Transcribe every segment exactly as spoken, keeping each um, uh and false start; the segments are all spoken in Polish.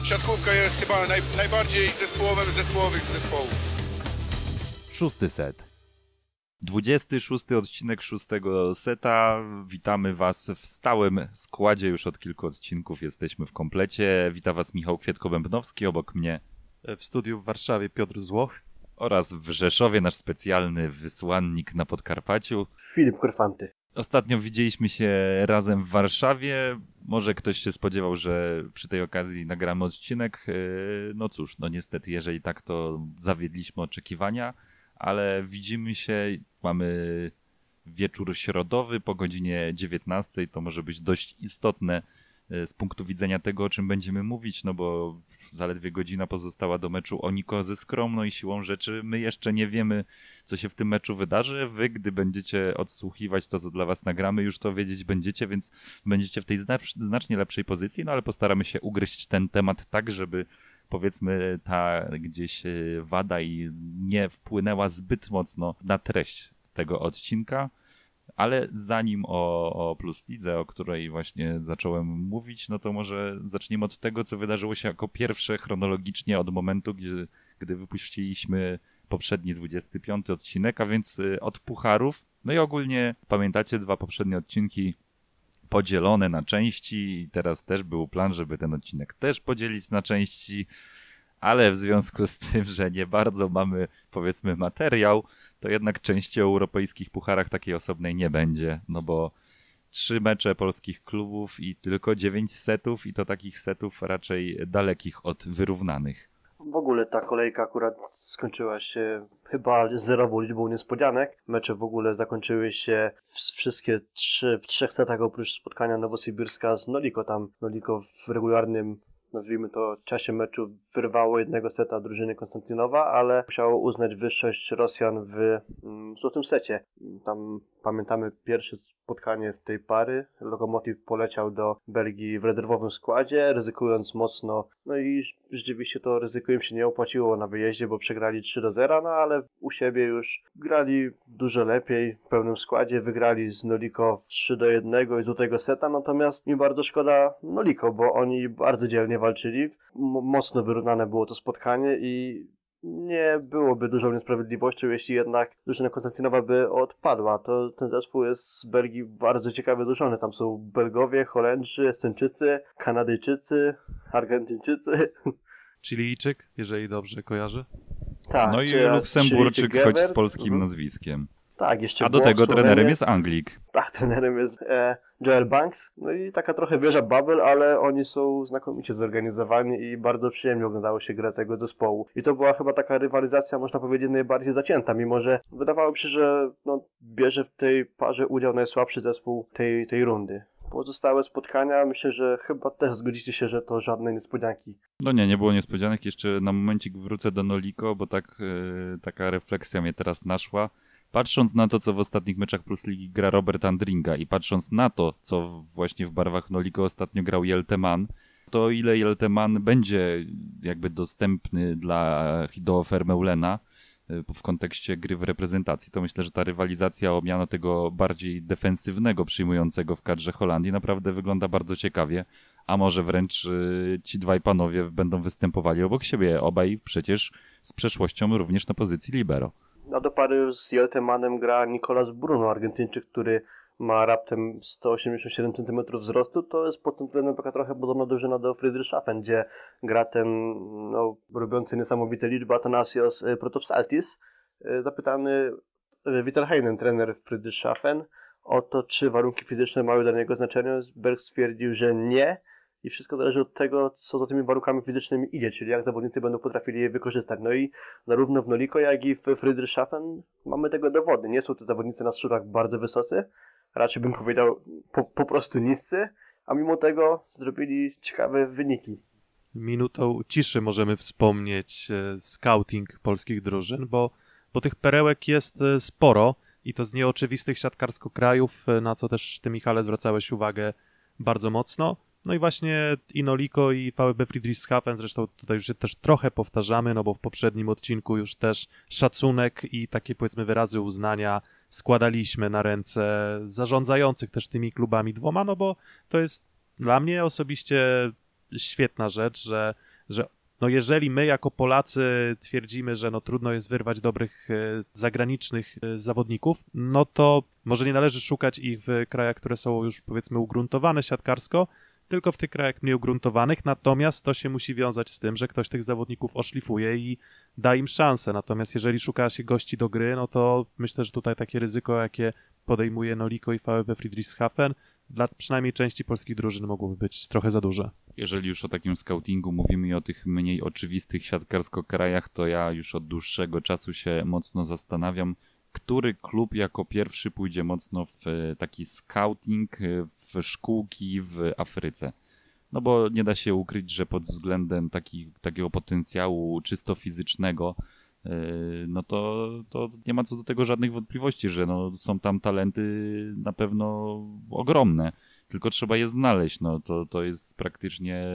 siatkówka jest chyba naj, najbardziej zespołowym z zespołowych z zespołów. Szósty set. dwudziesty szósty odcinek szóstego seta. Witamy Was w stałym składzie. Już od kilku odcinków jesteśmy w komplecie. Witam Was Michał Kwietko-Bębnowski, obok mnie w studiu w Warszawie Piotr Złoch oraz w Rzeszowie nasz specjalny wysłannik na Podkarpaciu Filip Korfanty. Ostatnio widzieliśmy się razem w Warszawie. Może ktoś się spodziewał, że przy tej okazji nagramy odcinek. No cóż, no niestety, jeżeli tak, to zawiedliśmy oczekiwania, ale widzimy się, mamy wieczór środowy po godzinie dziewiętnastej. To może być dość istotne z punktu widzenia tego, o czym będziemy mówić, no bo zaledwie godzina pozostała do meczu Oniko ze Skromną i siłą rzeczy my jeszcze nie wiemy, co się w tym meczu wydarzy. Wy, gdy będziecie odsłuchiwać to, co dla was nagramy, już to wiedzieć będziecie, więc będziecie w tej znacznie lepszej pozycji, no ale postaramy się ugryźć ten temat tak, żeby powiedzmy ta gdzieś wada i nie wpłynęła zbyt mocno na treść tego odcinka. Ale zanim o, o Plus Lidze, o której właśnie zacząłem mówić, no to może zaczniemy od tego, co wydarzyło się jako pierwsze chronologicznie od momentu, gdy, gdy wypuściliśmy poprzedni dwudziesty piąty odcinek, a więc od pucharów. No i ogólnie pamiętacie dwa poprzednie odcinki podzielone na części i teraz też był plan, żeby ten odcinek też podzielić na części, ale w związku z tym, że nie bardzo mamy, powiedzmy, materiał, to jednak części o europejskich pucharach takiej osobnej nie będzie, no bo trzy mecze polskich klubów i tylko dziewięć setów i to takich setów raczej dalekich od wyrównanych. W ogóle ta kolejka akurat skończyła się chyba zerową liczbą niespodzianek. Mecze w ogóle zakończyły się wszystkie trzy, w trzech setach oprócz spotkania Nowosybirska z Noliko. Tam Noliko w regularnym, nazwijmy to, czasie meczu wyrwało jednego seta drużyny Konstantynowa, ale musiało uznać wyższość Rosjan w mm, złotym secie. Tam pamiętamy pierwsze spotkanie w tej pary. Lokomotiv poleciał do Belgii w rezerwowym składzie, ryzykując mocno. No i rzeczywiście to ryzyko im się nie opłaciło na wyjeździe, bo przegrali trzy do zera, no ale u siebie już grali dużo lepiej w pełnym składzie. Wygrali z Noliko trzy do jednego i złotego seta, natomiast mi bardzo szkoda Noliko, bo oni bardzo dzielnie walczyli. M- mocno wyrównane było to spotkanie i nie byłoby dużą niesprawiedliwością, jeśli jednak drużyna Konstantynowa by odpadła. To ten zespół jest z Belgii bardzo ciekawie złożony. Tam są Belgowie, Holendrzy, Estończycy, Kanadyjczycy, Argentyńczycy. Chilijczyk, jeżeli dobrze kojarzę. Tak, no i czy, Luksemburczyk, czy choć z polskim mhm. nazwiskiem. Tak, jeszcze A do Włoch, tego trenerem Słoweniec. jest Anglik. Tak, trenerem jest e, Joel Banks. No i taka trochę wieża Babel, ale oni są znakomicie zorganizowani i bardzo przyjemnie oglądało się grę tego zespołu. I to była chyba taka rywalizacja, można powiedzieć, najbardziej zacięta, mimo że wydawało mi się, że no, bierze w tej parze udział najsłabszy zespół tej, tej rundy. Pozostałe spotkania, myślę, że chyba też zgodzicie się, że to żadne niespodzianki. No nie, nie było niespodzianek. Jeszcze na momencik wrócę do Noliko, bo tak yy, taka refleksja mnie teraz naszła. Patrząc na to, co w ostatnich meczach Plus Ligi gra Robert Andringa i patrząc na to, co właśnie w barwach Noliko ostatnio grał Jelteman, to o ile Jelteman będzie jakby dostępny dla Hideo Vermeulena w kontekście gry w reprezentacji, to myślę, że ta rywalizacja o miano tego bardziej defensywnego przyjmującego w kadrze Holandii naprawdę wygląda bardzo ciekawie, a może wręcz ci dwaj panowie będą występowali obok siebie, obaj przecież z przeszłością również na pozycji libero. A do pary z Jeltemanem gra Nicolas Bruno, Argentyńczyk, który ma raptem sto osiemdziesiąt siedem centymetrów wzrostu. To jest pod tym względem taka trochę podobna drużyna do Friedrichshafen, gdzie gra ten no, robiący niesamowite liczby Athanasios Protopsaltis. Zapytany Wittelheinen, trener Friedrichshafen, o to, czy warunki fizyczne mają dla niego znaczenie. Berg stwierdził, że nie. I wszystko zależy od tego, co za tymi warunkami fizycznymi idzie, czyli jak zawodnicy będą potrafili je wykorzystać. No i zarówno w Noliko, jak i w Friedrichshafen mamy tego dowody. Nie są to zawodnicy na szczurach bardzo wysocy, raczej bym powiedział po, po prostu niscy, a mimo tego zrobili ciekawe wyniki. Minutą ciszy możemy wspomnieć e, scouting polskich drużyn, bo, bo tych perełek jest e, sporo i to z nieoczywistych siatkarsko-krajów, e, na co też ty, Michale, zwracałeś uwagę bardzo mocno. No i właśnie i Noliko, i V B Friedrichshafen, zresztą tutaj już się też trochę powtarzamy, no bo w poprzednim odcinku już też szacunek i takie, powiedzmy, wyrazy uznania składaliśmy na ręce zarządzających też tymi klubami dwoma, no bo to jest dla mnie osobiście świetna rzecz, że że no jeżeli my jako Polacy twierdzimy, że no trudno jest wyrwać dobrych e, zagranicznych e, zawodników, no to może nie należy szukać ich w krajach, które są już powiedzmy ugruntowane siatkarsko, tylko w tych krajach mniej ugruntowanych, natomiast to się musi wiązać z tym, że ktoś tych zawodników oszlifuje i da im szansę. Natomiast jeżeli szuka się gości do gry, no to myślę, że tutaj takie ryzyko, jakie podejmuje Noliko i VfB Friedrichshafen, dla przynajmniej części polskich drużyn mogłoby być trochę za duże. Jeżeli już o takim scoutingu mówimy i o tych mniej oczywistych siatkarsko-krajach, to ja już od dłuższego czasu się mocno zastanawiam, który klub jako pierwszy pójdzie mocno w taki scouting, w szkółki w Afryce. No bo nie da się ukryć, że pod względem taki, takiego potencjału czysto fizycznego, no to, to nie ma co do tego żadnych wątpliwości, że no są tam talenty na pewno ogromne, tylko trzeba je znaleźć. No to, to jest praktycznie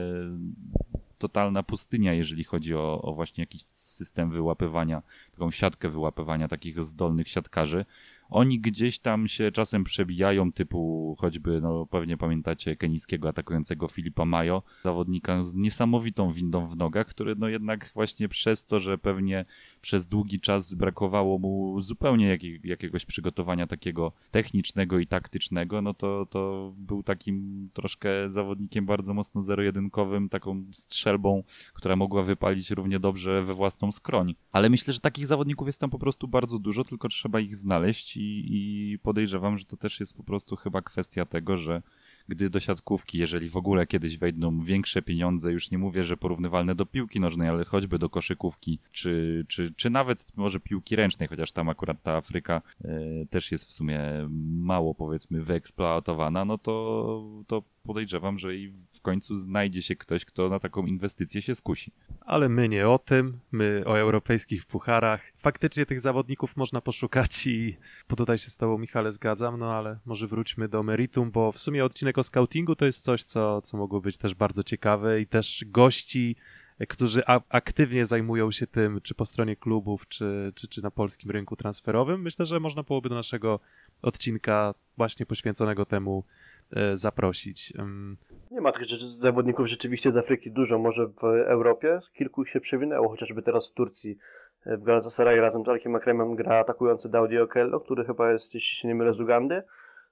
totalna pustynia, jeżeli chodzi o, o właśnie jakiś system wyłapywania, taką siatkę wyłapywania takich zdolnych siatkarzy. Oni gdzieś tam się czasem przebijają, typu choćby, no pewnie pamiętacie kenijskiego atakującego Filipa Mayo, zawodnika z niesamowitą windą w nogach, który no jednak właśnie przez to, że pewnie przez długi czas brakowało mu zupełnie jakiej, jakiegoś przygotowania takiego technicznego i taktycznego, no to, to był takim troszkę zawodnikiem bardzo mocno zero-jedynkowym, taką strzelbą, która mogła wypalić równie dobrze we własną skroń. Ale myślę, że takich zawodników jest tam po prostu bardzo dużo, tylko trzeba ich znaleźć i, i podejrzewam, że to też jest po prostu chyba kwestia tego, że gdy do siatkówki, jeżeli w ogóle kiedyś wejdą większe pieniądze, już nie mówię, że porównywalne do piłki nożnej, ale choćby do koszykówki, czy, czy, czy nawet może piłki ręcznej, chociaż tam akurat ta Afryka y, też jest w sumie mało, powiedzmy, wyeksploatowana, no to, to podejrzewam, że i w końcu znajdzie się ktoś, kto na taką inwestycję się skusi. Ale my nie o tym, my o europejskich pucharach. Faktycznie tych zawodników można poszukać i bo tutaj się z tobą, Michale, zgadzam, no ale może wróćmy do meritum, bo w sumie odcinek o scoutingu to jest coś, co, co mogło być też bardzo ciekawe i też gości, którzy a- aktywnie zajmują się tym, czy po stronie klubów, czy, czy, czy na polskim rynku transferowym. Myślę, że można byłoby do naszego odcinka właśnie poświęconego temu e, zaprosić. Um, Nie ma tych rzeczy- zawodników rzeczywiście z Afryki dużo, może w Europie. Kilku się przewinęło, chociażby teraz w Turcji. W Galatasaray razem z Alkiem Akremem gra atakujący Daudi Okello, który chyba jest, jeśli się nie mylę, z Ugandy.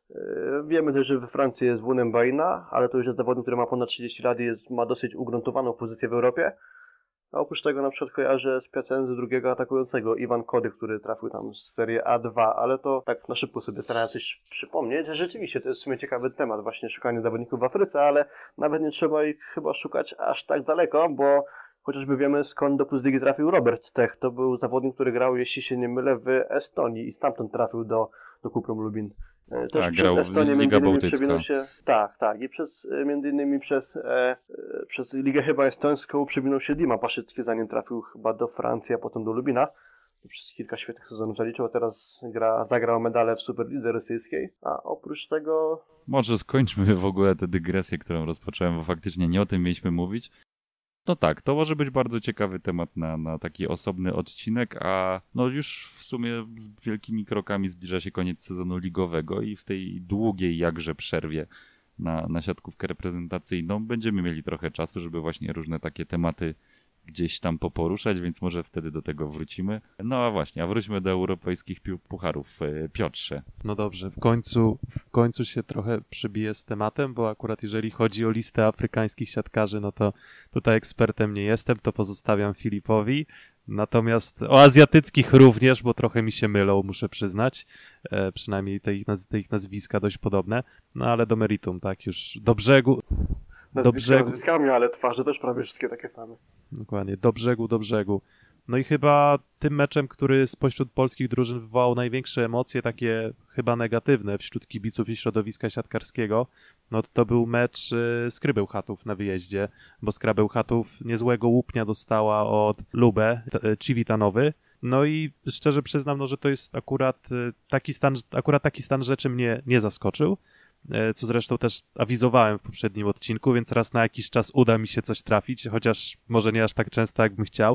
Wiemy też, że we Francji jest Wunem Baina, ale to już jest zawodnik, który ma ponad trzydzieści lat i jest, ma dosyć ugruntowaną pozycję w Europie. A oprócz tego na przykład kojarzę z Piacenzy drugiego atakującego Iwan Kody, który trafił tam z serii A dwa, ale to tak na szybko sobie starałem coś przypomnieć. Rzeczywiście to jest w sumie ciekawy temat, właśnie szukanie zawodników w Afryce, ale nawet nie trzeba ich chyba szukać aż tak daleko, bo chociażby wiemy, skąd do Plus Ligi trafił Robert Tech. To był zawodnik, który grał, jeśli się nie mylę, w Estonii i stamtąd trafił do, do Kuprum Lubin. Też Tak, przez grał w Estonię Liga między innymi Bałtycka. przewinął się, tak, tak, i przez, między innymi przez, e, e, przez Ligę chyba estońską przewinął się Dima Paszycki, zanim trafił chyba do Francji, a potem do Lubina. Przez kilka świetnych sezonów zaliczył, a teraz gra, zagrał medale w Superlidze rosyjskiej, a oprócz tego... Może skończmy w ogóle tę dygresję, którą rozpocząłem, bo faktycznie nie o tym mieliśmy mówić. No tak, to może być bardzo ciekawy temat na, na taki osobny odcinek, a no już w sumie z wielkimi krokami zbliża się koniec sezonu ligowego i w tej długiej jakże przerwie na, na siatkówkę reprezentacyjną będziemy mieli trochę czasu, żeby właśnie różne takie tematy gdzieś tam poporuszać, więc może wtedy do tego wrócimy. No a właśnie, a wróćmy do europejskich pi- pucharów. Piotrze. No dobrze, w końcu, w końcu się trochę przybiję z tematem, bo akurat jeżeli chodzi o listę afrykańskich siatkarzy, no to tutaj ekspertem nie jestem, to pozostawiam Filipowi. Natomiast o azjatyckich również, bo trochę mi się mylą, muszę przyznać. E, przynajmniej te ich, naz- te ich nazwiska dość podobne. No ale do meritum, tak, już do brzegu. Do Nazwiska brzegu. nazwiskami, ale twarze też prawie wszystkie takie same. Dokładnie, do brzegu, do brzegu. No i chyba tym meczem, który spośród polskich drużyn wywołał największe emocje, takie chyba negatywne wśród kibiców i środowiska siatkarskiego, no to, to był mecz y, Skry Bełchatów na wyjeździe, bo Skra Bełchatów niezłego łupnia dostała od Lubę, t- Civitanowy. No i szczerze przyznam, no, że to jest akurat y, taki stan, akurat taki stan rzeczy mnie nie zaskoczył, co zresztą też awizowałem w poprzednim odcinku, więc raz na jakiś czas uda mi się coś trafić, chociaż może nie aż tak często, jakbym chciał.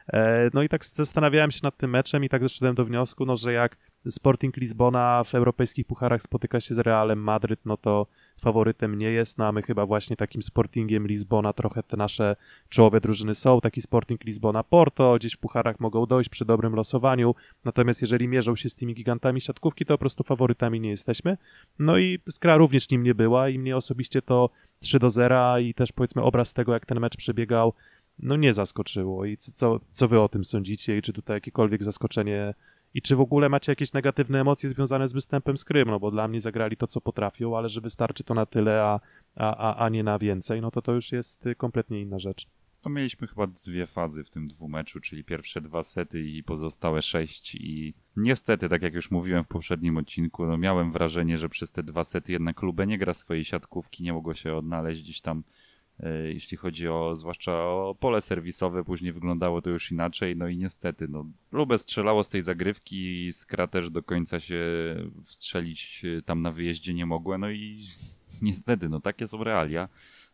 No i tak zastanawiałem się nad tym meczem i tak doszedłem do wniosku, no, że jak Sporting Lizbona w europejskich pucharach spotyka się z Realem Madryt, no to faworytem nie jest, no a my chyba właśnie takim Sportingiem Lizbona trochę te nasze czołowe drużyny są, taki Sporting Lizbona Porto, gdzieś w pucharach mogą dojść przy dobrym losowaniu, natomiast jeżeli mierzą się z tymi gigantami siatkówki, to po prostu faworytami nie jesteśmy. No i Skra również nim nie była i mnie osobiście to trzy do zera i też powiedzmy obraz tego, jak ten mecz przebiegał, no nie zaskoczyło. I co, co wy o tym sądzicie i czy tutaj jakiekolwiek zaskoczenie i czy w ogóle macie jakieś negatywne emocje związane z występem Skry, no bo dla mnie zagrali to, co potrafią, ale że wystarczy to na tyle, a, a, a, a nie na więcej, no to to już jest kompletnie inna rzecz. No mieliśmy chyba dwie fazy w tym dwumeczu, czyli pierwsze dwa sety i pozostałe sześć i niestety, tak jak już mówiłem w poprzednim odcinku, no miałem wrażenie, że przez te dwa sety jednak Lubę nie gra swojej siatkówki, nie mogło się odnaleźć gdzieś tam, e, jeśli chodzi o, zwłaszcza o pole serwisowe, później wyglądało to już inaczej, no i niestety, no Lubę strzelało z tej zagrywki i Skra też do końca się wstrzelić tam na wyjeździe nie mogła, no i niestety, no takie są realia.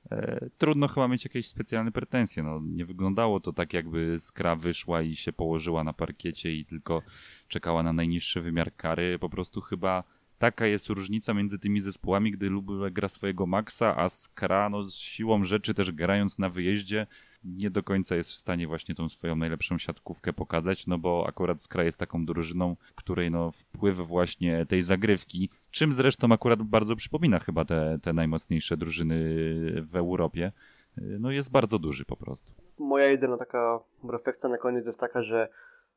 E, trudno chyba mieć jakieś specjalne pretensje. No, nie wyglądało to tak, jakby Skra wyszła i się położyła na parkiecie i tylko czekała na najniższy wymiar kary. Po prostu chyba taka jest różnica między tymi zespołami, gdy Lubę gra swojego maksa, a Skra no, z siłą rzeczy też grając na wyjeździe nie do końca jest w stanie właśnie tą swoją najlepszą siatkówkę pokazać, no bo akurat Skra jest taką drużyną, w której no wpływ właśnie tej zagrywki, czym zresztą akurat bardzo przypomina chyba te, te najmocniejsze drużyny w Europie, no jest bardzo duży po prostu. Moja jedyna taka refleksja na koniec jest taka, że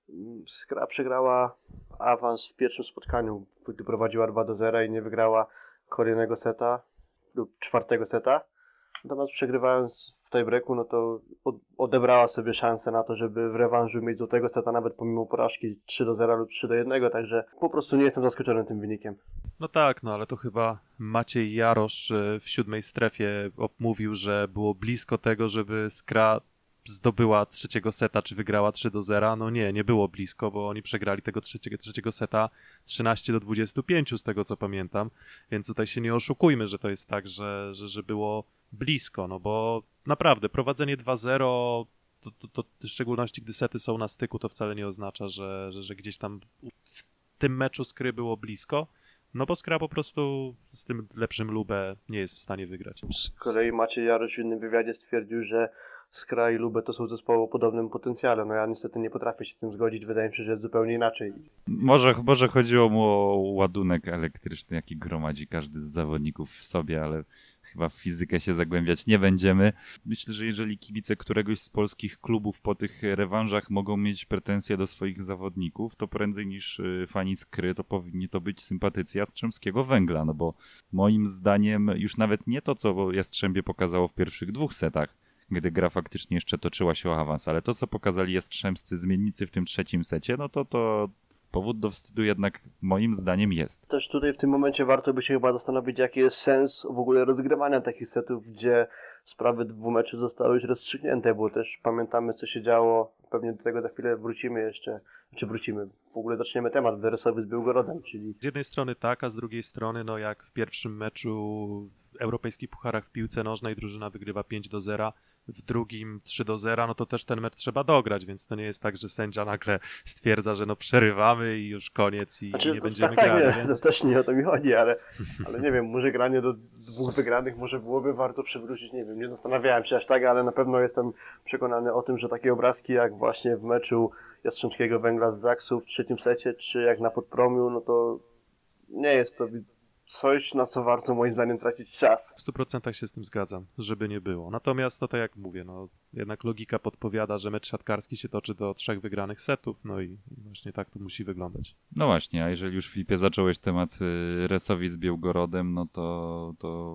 Skra przegrała awans w pierwszym spotkaniu, gdy prowadziła dwa do zera i nie wygrała kolejnego seta lub czwartego seta. Natomiast przegrywając w tiebreaku, no to odebrała sobie szansę na to, żeby w rewanżu mieć złotego seta nawet pomimo porażki trzy do zera lub trzy do jednego, także po prostu nie jestem zaskoczony tym wynikiem. No tak, no ale to chyba Maciej Jarosz w siódmej strefie mówił, że było blisko tego, żeby Skra zdobyła trzeciego seta, czy wygrała trzy do zera. No nie, nie było blisko, bo oni przegrali tego trzeciego, trzeciego seta trzynaście do dwudziestu pięciu z tego, co pamiętam, więc tutaj się nie oszukujmy, że to jest tak, że, że, że było blisko, no bo naprawdę prowadzenie dwa zero, to, to, to w szczególności gdy sety są na styku, to wcale nie oznacza, że, że, że gdzieś tam w tym meczu Skry było blisko, no bo Skra po prostu z tym lepszym Lubę nie jest w stanie wygrać. Z kolei Maciej Jarosz w innym wywiadzie stwierdził, że Skra i Lubę to są zespoły o podobnym potencjale. No ja niestety nie potrafię się z tym zgodzić, wydaje mi się, że jest zupełnie inaczej. Może, może chodziło mu o ładunek elektryczny, jaki gromadzi każdy z zawodników w sobie, ale chyba w fizykę się zagłębiać nie będziemy. Myślę, że jeżeli kibice któregoś z polskich klubów po tych rewanżach mogą mieć pretensje do swoich zawodników, to prędzej niż fani Skry to powinni to być sympatycy Jastrzębskiego Węgla, no bo moim zdaniem już nawet nie to, co Jastrzębie pokazało w pierwszych dwóch setach, gdy gra faktycznie jeszcze toczyła się o awans, ale to, co pokazali Jastrzębscy zmiennicy w tym trzecim secie, no to to powód do wstydu jednak moim zdaniem jest. Też tutaj w tym momencie warto by się chyba zastanowić, jaki jest sens w ogóle rozgrywania takich setów, gdzie sprawy dwóch meczów zostały już rozstrzygnięte, bo też pamiętamy, co się działo, pewnie do tego za chwilę wrócimy jeszcze, czy wrócimy, w ogóle zaczniemy temat Weresowy z Białgorodem, czyli... Z jednej strony tak, a z drugiej strony, no jak w pierwszym meczu w europejskich pucharach w piłce nożnej drużyna wygrywa pięć do zera, w drugim trzy do zera, no to też ten mecz trzeba dograć, więc to nie jest tak, że sędzia nagle stwierdza, że no przerywamy i już koniec i znaczy, nie będziemy tak, grali. Tak, więc... to też nie o to mi chodzi, ale, ale nie wiem, może granie do dwóch wygranych może byłoby warto przywrócić, nie wiem, nie zastanawiałem się aż tak, ale na pewno jestem przekonany o tym, że takie obrazki jak właśnie w meczu Jastrzębskiego Węgla z Zaksu w trzecim secie, czy jak na Podpromiu, no to nie jest to coś, na co warto moim zdaniem tracić czas. W stu procentach się z tym zgadzam, żeby nie było. Natomiast to tak jak mówię, no jednak logika podpowiada, że mecz siatkarski się toczy do trzech wygranych setów, no i właśnie tak to musi wyglądać. No właśnie, a jeżeli już Filipie zacząłeś temat Resowi z Białgorodem, no to, to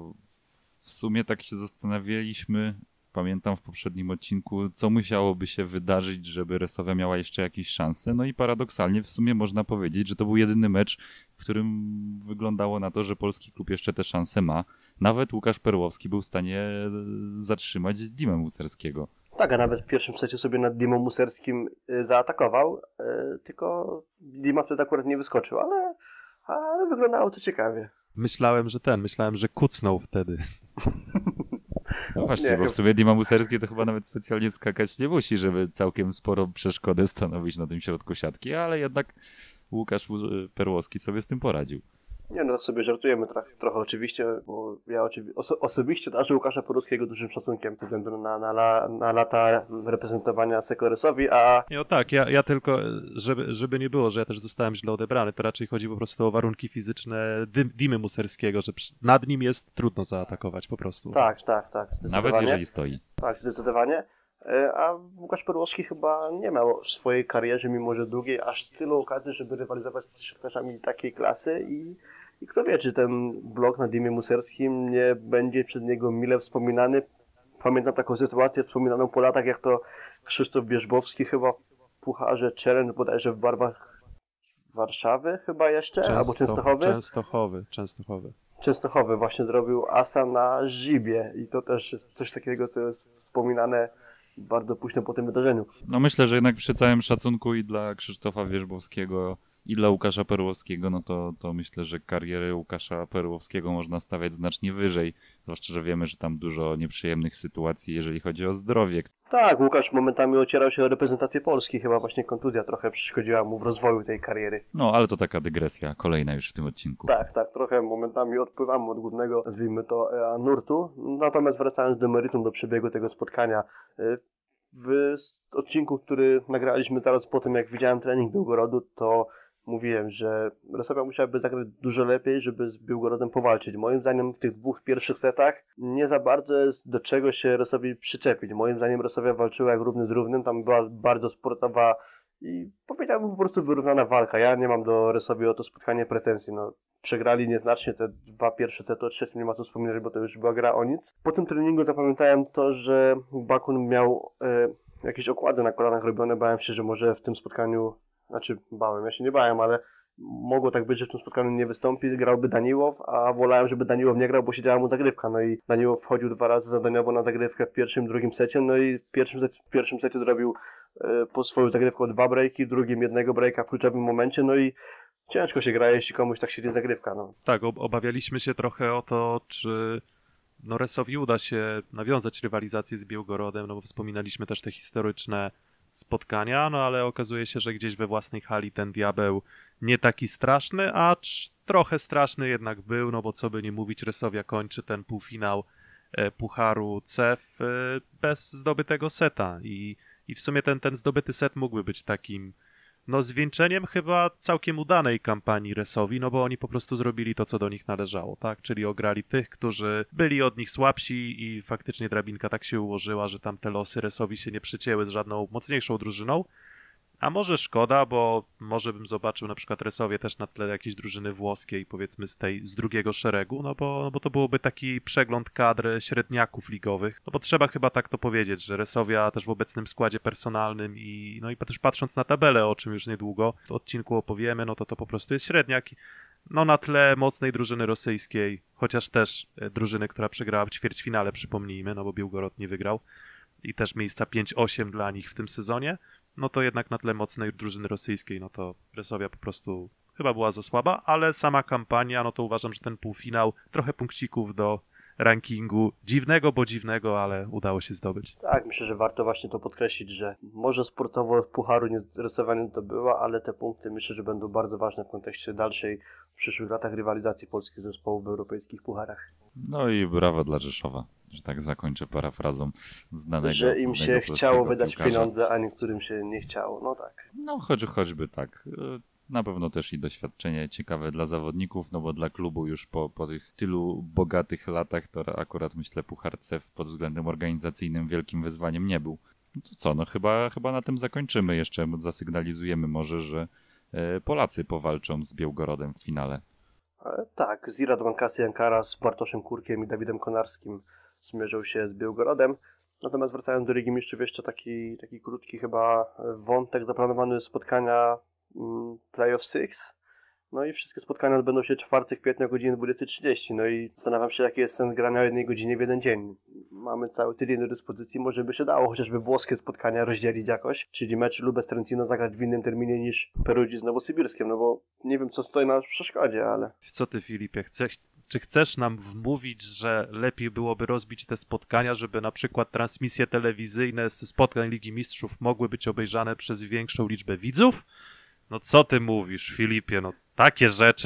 w sumie tak się zastanawialiśmy, pamiętam w poprzednim odcinku, co musiałoby się wydarzyć, żeby Resowa miała jeszcze jakieś szanse. No i paradoksalnie w sumie można powiedzieć, że to był jedyny mecz, w którym wyglądało na to, że polski klub jeszcze te szanse ma. Nawet Łukasz Perłowski był w stanie zatrzymać Dimę Muserskiego. Tak, a nawet w pierwszym secie sobie nad Dimą Muserskim zaatakował, tylko Dima wtedy akurat nie wyskoczył, ale, ale wyglądało to ciekawie. Myślałem, że ten, myślałem, że kucnął wtedy. No właśnie, nie, bo w sumie Dima Muserski to chyba nawet specjalnie skakać nie musi, żeby całkiem sporo przeszkody stanowić na tym środku siatki, ale jednak Łukasz Perłowski sobie z tym poradził. Nie no, tak sobie żartujemy trochę, trochę oczywiście, bo ja oczywi- oso- osobiście darzę Łukasza Porowskiego dużym szacunkiem ze względu na, na, la- na lata reprezentowania Sekoresowi, a No tak, ja, ja tylko, żeby, żeby nie było, że ja też zostałem źle odebrany, to raczej chodzi po prostu o warunki fizyczne Dy- Dimy Muserskiego, że przy, nad nim jest trudno zaatakować po prostu. tak, tak, tak, zdecydowanie. Nawet jeżeli stoi. Tak, zdecydowanie. E, A Łukasz Perłowski chyba nie miał w swojej karierze, mimo że długiej, aż tylu okazji, żeby rywalizować z siatkarzami takiej klasy i, i kto wie, czy ten blok na Dimie Muserskim nie będzie przez niego mile wspominany. Pamiętam taką sytuację wspominaną po latach, jak to Krzysztof Wierzbowski chyba w Pucharze Challenge bodajże w barwach Warszawy chyba jeszcze, Często, albo Częstochowy. Częstochowy, Częstochowy. Częstochowy właśnie zrobił asa na Żibie i to też jest coś takiego, co jest wspominane bardzo późno po tym wydarzeniu. No myślę, że jednak przy całym szacunku i dla Krzysztofa Wierzbowskiego i dla Łukasza Perłowskiego, no to, to myślę, że karierę Łukasza Perłowskiego można stawiać znacznie wyżej, zwłaszcza, że wiemy, że tam dużo nieprzyjemnych sytuacji, jeżeli chodzi o zdrowie. Tak, Łukasz momentami ocierał się o reprezentację Polski, chyba właśnie kontuzja trochę przeszkodziła mu w rozwoju tej kariery. No, ale to taka dygresja, kolejna już w tym odcinku. Tak, tak, trochę momentami odpływamy od głównego, nazwijmy to, e, nurtu. Natomiast wracając do meritum, do przebiegu tego spotkania, e, w odcinku, który nagraliśmy zaraz po tym, jak widziałem trening Biłgorodu, to mówiłem, że Resowia musiałaby zagrać dużo lepiej, żeby z Biłgorodem powalczyć. Moim zdaniem w tych dwóch pierwszych setach nie za bardzo jest do czego się Resowi przyczepić. Moim zdaniem Resowia walczyła jak równy z równym, tam była bardzo sportowa i powiedziałbym po prostu wyrównana walka. Ja nie mam do Resowi o to spotkanie pretensji. No, przegrali nieznacznie te dwa pierwsze sety, o trzecim nie ma co wspominać, bo to już była gra o nic. Po tym treningu zapamiętałem to, że Bakun miał e, jakieś okłady na kolanach robione. Bałem się, że może w tym spotkaniu, znaczy bałem, ja się nie bałem, ale mogło tak być, że w tym spotkaniu nie wystąpi, grałby Daniłow, a wolałem, żeby Daniłow nie grał, bo siedziała mu zagrywka. No i Daniłow wchodził dwa razy zadaniowo na zagrywkę w pierwszym i drugim secie, no i w pierwszym, secie, w pierwszym secie zrobił e, po swoją zagrywką dwa breaki, w drugim jednego breaka w kluczowym momencie, no i ciężko się gra, jeśli komuś tak siedzi zagrywka. No. Tak, ob- obawialiśmy się trochę o to, czy no Resowi uda się nawiązać rywalizację z Białgorodem, no bo wspominaliśmy też te historyczne spotkania, no ale okazuje się, że gdzieś we własnej hali ten diabeł nie taki straszny, acz trochę straszny jednak był, no bo co by nie mówić, Resowia kończy ten półfinał e, Pucharu C F e, bez zdobytego seta i, i w sumie ten, ten zdobyty set mógłby być takim no zwieńczeniem chyba całkiem udanej kampanii Resowi, no bo oni po prostu zrobili to, co do nich należało, tak? Czyli ograli tych, którzy byli od nich słabsi i faktycznie drabinka tak się ułożyła, że tam te losy Resowi się nie przycięły z żadną mocniejszą drużyną. A może szkoda, bo może bym zobaczył na przykład Resowie też na tle jakiejś drużyny włoskiej, powiedzmy z tej, z drugiego szeregu, no bo, no bo to byłoby taki przegląd kadr średniaków ligowych. No bo trzeba chyba tak to powiedzieć, że Resowia też w obecnym składzie personalnym i no i też patrząc na tabelę, o czym już niedługo w odcinku opowiemy, no to to po prostu jest średniak. No na tle mocnej drużyny rosyjskiej, chociaż też drużyny, która przegrała w ćwierćfinale, przypomnijmy, no bo Biłgorod nie wygrał i też miejsca pięć osiem dla nich w tym sezonie. No to jednak na tle mocnej drużyny rosyjskiej, no to Resowia po prostu chyba była za słaba, ale sama kampania, no to uważam, że ten półfinał, trochę punkcików do rankingu, dziwnego, bo dziwnego, ale udało się zdobyć. Tak, myślę, że warto właśnie to podkreślić, że może sportowo pucharu nie Resowia to była, ale te punkty myślę, że będą bardzo ważne w kontekście dalszej w przyszłych latach rywalizacji polskich zespołów w europejskich pucharach. No i brawo dla Rzeszowa, że tak zakończę parafrazą znanego. Że im się chciało wydać piłkarza. pieniądze, a niektórym się nie chciało, no tak. No choć, choćby tak. Na pewno też i doświadczenie ciekawe dla zawodników, no bo dla klubu już po, po tych tylu bogatych latach to akurat myślę Puchar C F pod względem organizacyjnym wielkim wyzwaniem nie był. No to co, no chyba, chyba na tym zakończymy jeszcze, zasygnalizujemy może, że e, Polacy powalczą z Białgorodem w finale. Ale tak, Zirad Bankasy Ankara z Bartoszem Kurkiem i Dawidem Konarskim zmierzą się z Białgorodem. Natomiast wracając do Ligi Mistrzów, jeszcze taki, taki krótki chyba wątek zaplanowany spotkania mm, Playoff Six. No i wszystkie spotkania odbędą się czwartego kwietnia o godzinie dwudziestej trzydzieści. No i zastanawiam się, jaki jest sens grania o jednej godzinie w jeden dzień. Mamy cały tydzień do dyspozycji, może by się dało chociażby włoskie spotkania rozdzielić jakoś, czyli mecz Lubez Trentino zagrać w innym terminie niż Perugii z Nowosybirskiem, no bo nie wiem, co stoi na przeszkodzie, ale... Co ty, Filipie, chcesz, czy chcesz nam wmówić, że lepiej byłoby rozbić te spotkania, żeby na przykład transmisje telewizyjne z spotkań Ligi Mistrzów mogły być obejrzane przez większą liczbę widzów? No co ty mówisz, Filipie, no takie rzeczy, no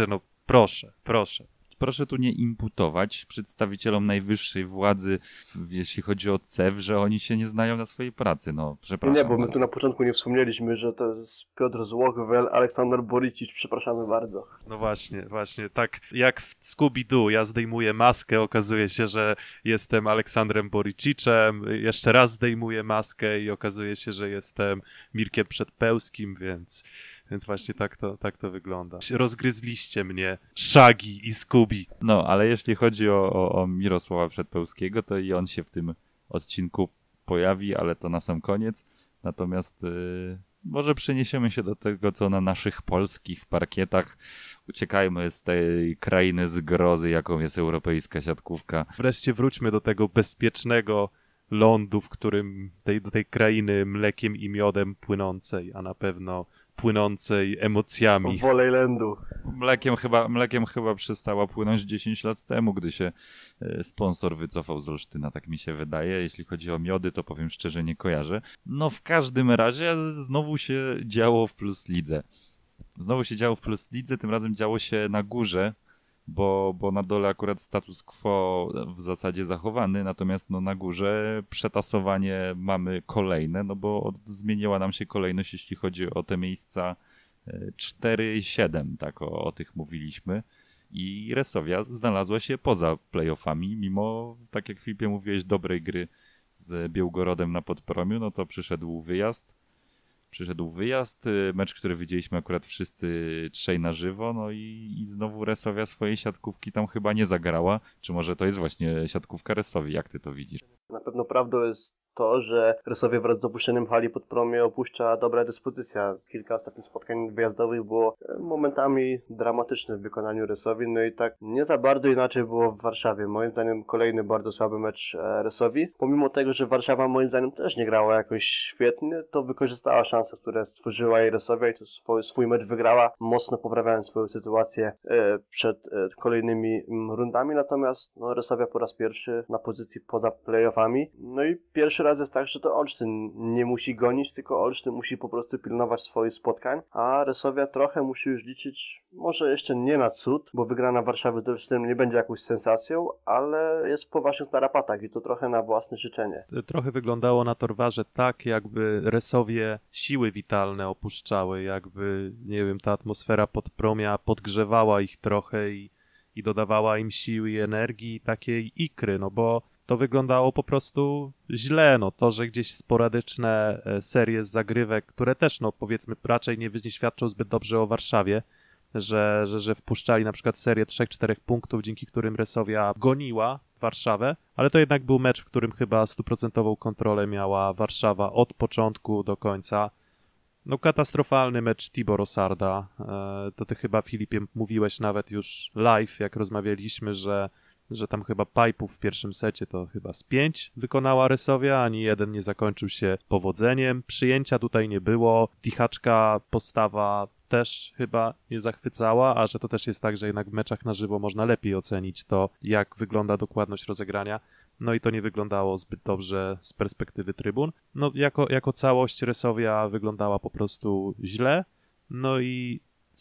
Proszę, proszę. Proszę tu nie imputować przedstawicielom najwyższej władzy, w, jeśli chodzi o C E W, że oni się nie znają na swojej pracy. No, przepraszam Nie, bo my bardzo. tu na początku nie wspomnieliśmy, że to jest Piotr Złogwel, Aleksander Boricic, przepraszamy bardzo. No właśnie, właśnie. Tak jak w Scooby-Doo, ja zdejmuję maskę, okazuje się, że jestem Aleksandrem Boricicem, jeszcze raz zdejmuję maskę i okazuje się, że jestem Mirkiem Przedpełskim, więc... Więc właśnie tak to, tak to wygląda. Rozgryzliście mnie, Shaggy i Scooby. No, ale jeśli chodzi o, o, o Mirosława Przedpełskiego, to i on się w tym odcinku pojawi, ale to na sam koniec. Natomiast yy, może przeniesiemy się do tego, co na naszych polskich parkietach. Uciekajmy z tej krainy zgrozy, jaką jest europejska siatkówka. Wreszcie wróćmy do tego bezpiecznego lądu, w którym tej, do tej krainy mlekiem i miodem płynącej, a na pewno płynącej emocjami. Voleylandu. Mlekiem chyba, mlekiem chyba przestała płynąć dziesięć lat temu, gdy się e, sponsor wycofał z Olsztyna, tak mi się wydaje. Jeśli chodzi o miody, to powiem szczerze, nie kojarzę. No w każdym razie znowu się działo w Plus Lidze. Znowu się działo w Plus Lidze, tym razem działo się na górze, bo, bo na dole akurat status quo w zasadzie zachowany, natomiast no na górze przetasowanie mamy kolejne, no bo od, zmieniła nam się kolejność, jeśli chodzi o te miejsca cztery siedem, tak o, o tych mówiliśmy. I Resowia znalazła się poza playoffami, mimo, tak jak Filipie mówiłeś, dobrej gry z Białgorodem na Podpromiu, no to przyszedł wyjazd. Przyszedł wyjazd, mecz, który widzieliśmy akurat wszyscy trzej na żywo, no i, i znowu Resowia swojej siatkówki tam chyba nie zagrała. Czy może to jest właśnie siatkówka Resowii? Jak ty to widzisz? Na pewno prawdą jest to, że Resowia wraz z opuszczeniem hali Podpromie opuszcza dobra dyspozycja. Kilka ostatnich spotkań wyjazdowych było momentami dramatycznych w wykonaniu Resowi, no i tak nie za bardzo inaczej było w Warszawie. Moim zdaniem kolejny bardzo słaby mecz Resowi. Pomimo tego, że Warszawa moim zdaniem też nie grała jakoś świetnie, to wykorzystała szanse, które stworzyła jej Resowia i to swój, swój mecz wygrała, mocno poprawiając swoją sytuację e, przed e, kolejnymi m, rundami. Natomiast no, Resowia po raz pierwszy na pozycji poza playoffami. No i pierwszy raz jest tak, że to Olsztyn nie musi gonić, tylko Olsztyn musi po prostu pilnować swoich spotkań, a Resowia trochę musi już liczyć, może jeszcze nie na cud, bo wygrana Warszawy z Olsztynem nie będzie jakąś sensacją, ale jest w poważnych tarapatach i to trochę na własne życzenie. Trochę wyglądało na Torwarze tak, jakby Resowie siły witalne opuszczały, jakby, nie wiem, ta atmosfera Podpromia podgrzewała ich trochę i, i dodawała im siły i energii, takiej ikry, no bo to wyglądało po prostu źle, no to, że gdzieś sporadyczne serie z zagrywek, które też, no powiedzmy, raczej nie, nie świadczą zbyt dobrze o Warszawie, że, że, że wpuszczali na przykład serię trzech czterech punktów, dzięki którym Resowia goniła Warszawę, ale to jednak był mecz, w którym chyba stuprocentową kontrolę miała Warszawa od początku do końca. No katastrofalny mecz Tibor Osarda, to ty chyba, Filipie, mówiłeś nawet już live, jak rozmawialiśmy, że że tam chyba pipe'ów w pierwszym secie to chyba z pięć wykonała Resowia, ani jeden nie zakończył się powodzeniem. Przyjęcia tutaj nie było, Tichaczka postawa też chyba nie zachwycała, a że to też jest tak, że jednak w meczach na żywo można lepiej ocenić to, jak wygląda dokładność rozegrania. No i to nie wyglądało zbyt dobrze z perspektywy trybun. No jako, jako całość Resowia wyglądała po prostu źle, no i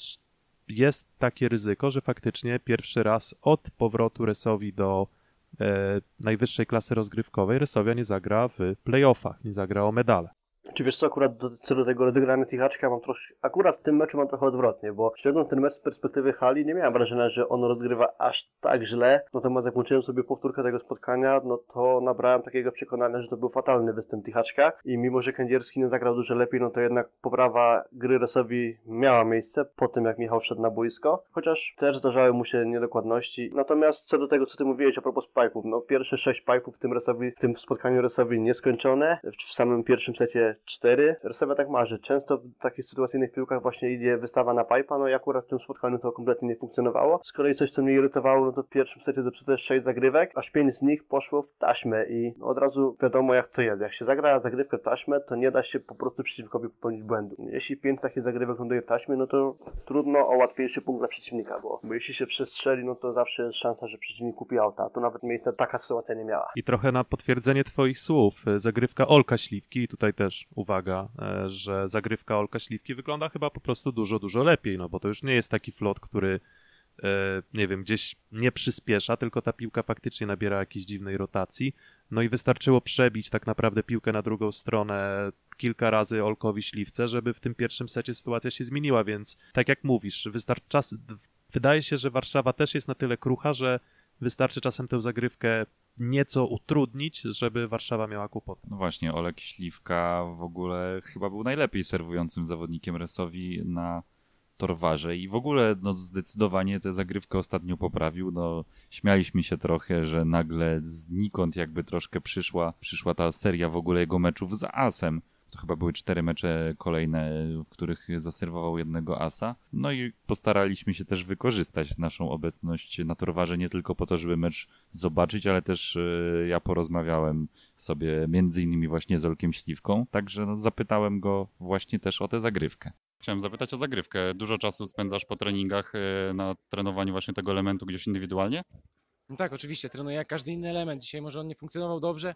jest takie ryzyko, że faktycznie pierwszy raz od powrotu Resowi do e, najwyższej klasy rozgrywkowej Resowia nie zagra w playoffach, nie zagra o medale. Czy wiesz co, akurat do, co do tego rozegrania Tichaczka mam troszkę, akurat w tym meczu mam trochę odwrotnie, bo śledząc ten mecz z perspektywy hali nie miałem wrażenia, że on rozgrywa aż tak źle, natomiast jak włączyłem sobie powtórkę tego spotkania, no to nabrałem takiego przekonania, że to był fatalny występ Tichaczka i mimo, że Kędzierski nie zagrał dużo lepiej, no to jednak poprawa gry Resowi miała miejsce po tym, jak Michał wszedł na boisko, chociaż też zdarzały mu się niedokładności. Natomiast co do tego, co ty mówiłeś a propos pipe'ów, no pierwsze sześć pipe'ów w tym Resowi, w tym spotkaniu Resowi nieskończone, w samym pierwszym secie cztery. Resowia tak ma, że często w takich sytuacyjnych piłkach właśnie idzie wystawa na pipa, no i akurat w tym spotkaniu to kompletnie nie funkcjonowało. Z kolei coś, co mnie irytowało, no to w pierwszym secie zepsute sześć zagrywek, aż pięć z nich poszło w taśmę i od razu wiadomo jak to jest. Jak się zagra zagrywkę w taśmę, to nie da się po prostu przeciwnikowi popełnić błędu. Jeśli pięć takich zagrywek ląduje w taśmie, no to trudno o łatwiejszy punkt dla przeciwnika, bo, bo jeśli się przestrzeli, no to zawsze jest szansa, że przeciwnik kupi auta, a tu nawet miejsca taka sytuacja nie miała. I trochę na potwierdzenie twoich słów, zagrywka Olka Śliwki, tutaj też uwaga, że zagrywka Olka Śliwki wygląda chyba po prostu dużo, dużo lepiej, no bo to już nie jest taki flot, który e, nie wiem, gdzieś nie przyspiesza, tylko ta piłka faktycznie nabiera jakiejś dziwnej rotacji. No i wystarczyło przebić tak naprawdę piłkę na drugą stronę kilka razy Olkowi Śliwce, żeby w tym pierwszym secie sytuacja się zmieniła, więc tak jak mówisz, wystarczy czas... Wydaje się, że Warszawa też jest na tyle krucha, że wystarczy czasem tę zagrywkę nieco utrudnić, żeby Warszawa miała kłopoty. No właśnie, Olek Śliwka w ogóle chyba był najlepiej serwującym zawodnikiem Resowi na Torwarze i w ogóle no, zdecydowanie tę zagrywkę ostatnio poprawił. No, śmialiśmy się trochę, że nagle znikąd jakby troszkę przyszła, przyszła ta seria w ogóle jego meczów z asem. To chyba były cztery mecze kolejne, w których zaserwował jednego asa. No i postaraliśmy się też wykorzystać naszą obecność na Torwarze nie tylko po to, żeby mecz zobaczyć, ale też yy, ja porozmawiałem sobie między innymi właśnie z Olkiem Śliwką, także no, zapytałem go właśnie też o tę zagrywkę. Chciałem zapytać o zagrywkę. Dużo czasu spędzasz po treningach yy, na trenowaniu właśnie tego elementu gdzieś indywidualnie? No tak, oczywiście, trenuję jak każdy inny element. Dzisiaj może on nie funkcjonował dobrze,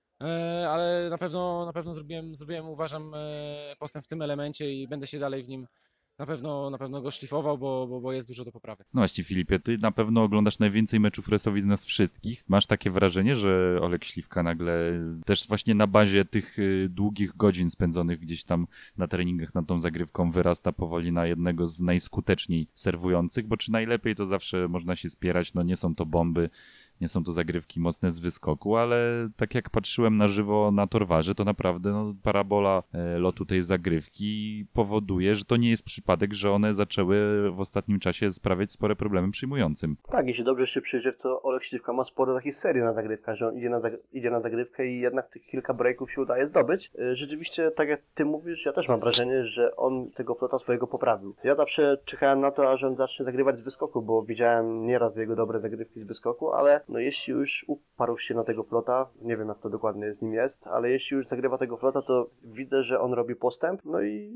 e, ale na pewno, na pewno zrobiłem, zrobiłem, uważam, e, postęp w tym elemencie i będę się dalej w nim na pewno, na pewno go szlifował, bo, bo, bo jest dużo do poprawy. No właśnie, Filipie, ty na pewno oglądasz najwięcej meczów Resowi z nas wszystkich. Masz takie wrażenie, że Olek Śliwka nagle też właśnie na bazie tych y, długich godzin spędzonych gdzieś tam na treningach nad tą zagrywką wyrasta powoli na jednego z najskuteczniej serwujących, bo czy najlepiej to zawsze można się spierać, no nie są to bomby, nie są to zagrywki mocne z wyskoku, ale tak jak patrzyłem na żywo na Torwarze, to naprawdę no, parabola e, lotu tej zagrywki powoduje, że to nie jest przypadek, że one zaczęły w ostatnim czasie sprawiać spore problemy przyjmującym. Tak, jeśli dobrze się przyjrzeć, to Olek Śliwka ma sporo takich serii na zagrywkach, że on idzie na, zag- idzie na zagrywkę i jednak tych kilka breaków się udaje zdobyć. Yy, Rzeczywiście, tak jak ty mówisz, ja też mam wrażenie, że on tego flota swojego poprawił. Ja zawsze czekałem na to, aż on zacznie zagrywać z wyskoku, bo widziałem nieraz jego dobre zagrywki z wyskoku, ale no jeśli już uparł się na tego flota, nie wiem jak to dokładnie z nim jest, ale jeśli już zagrywa tego flota, to widzę, że on robi postęp, no i,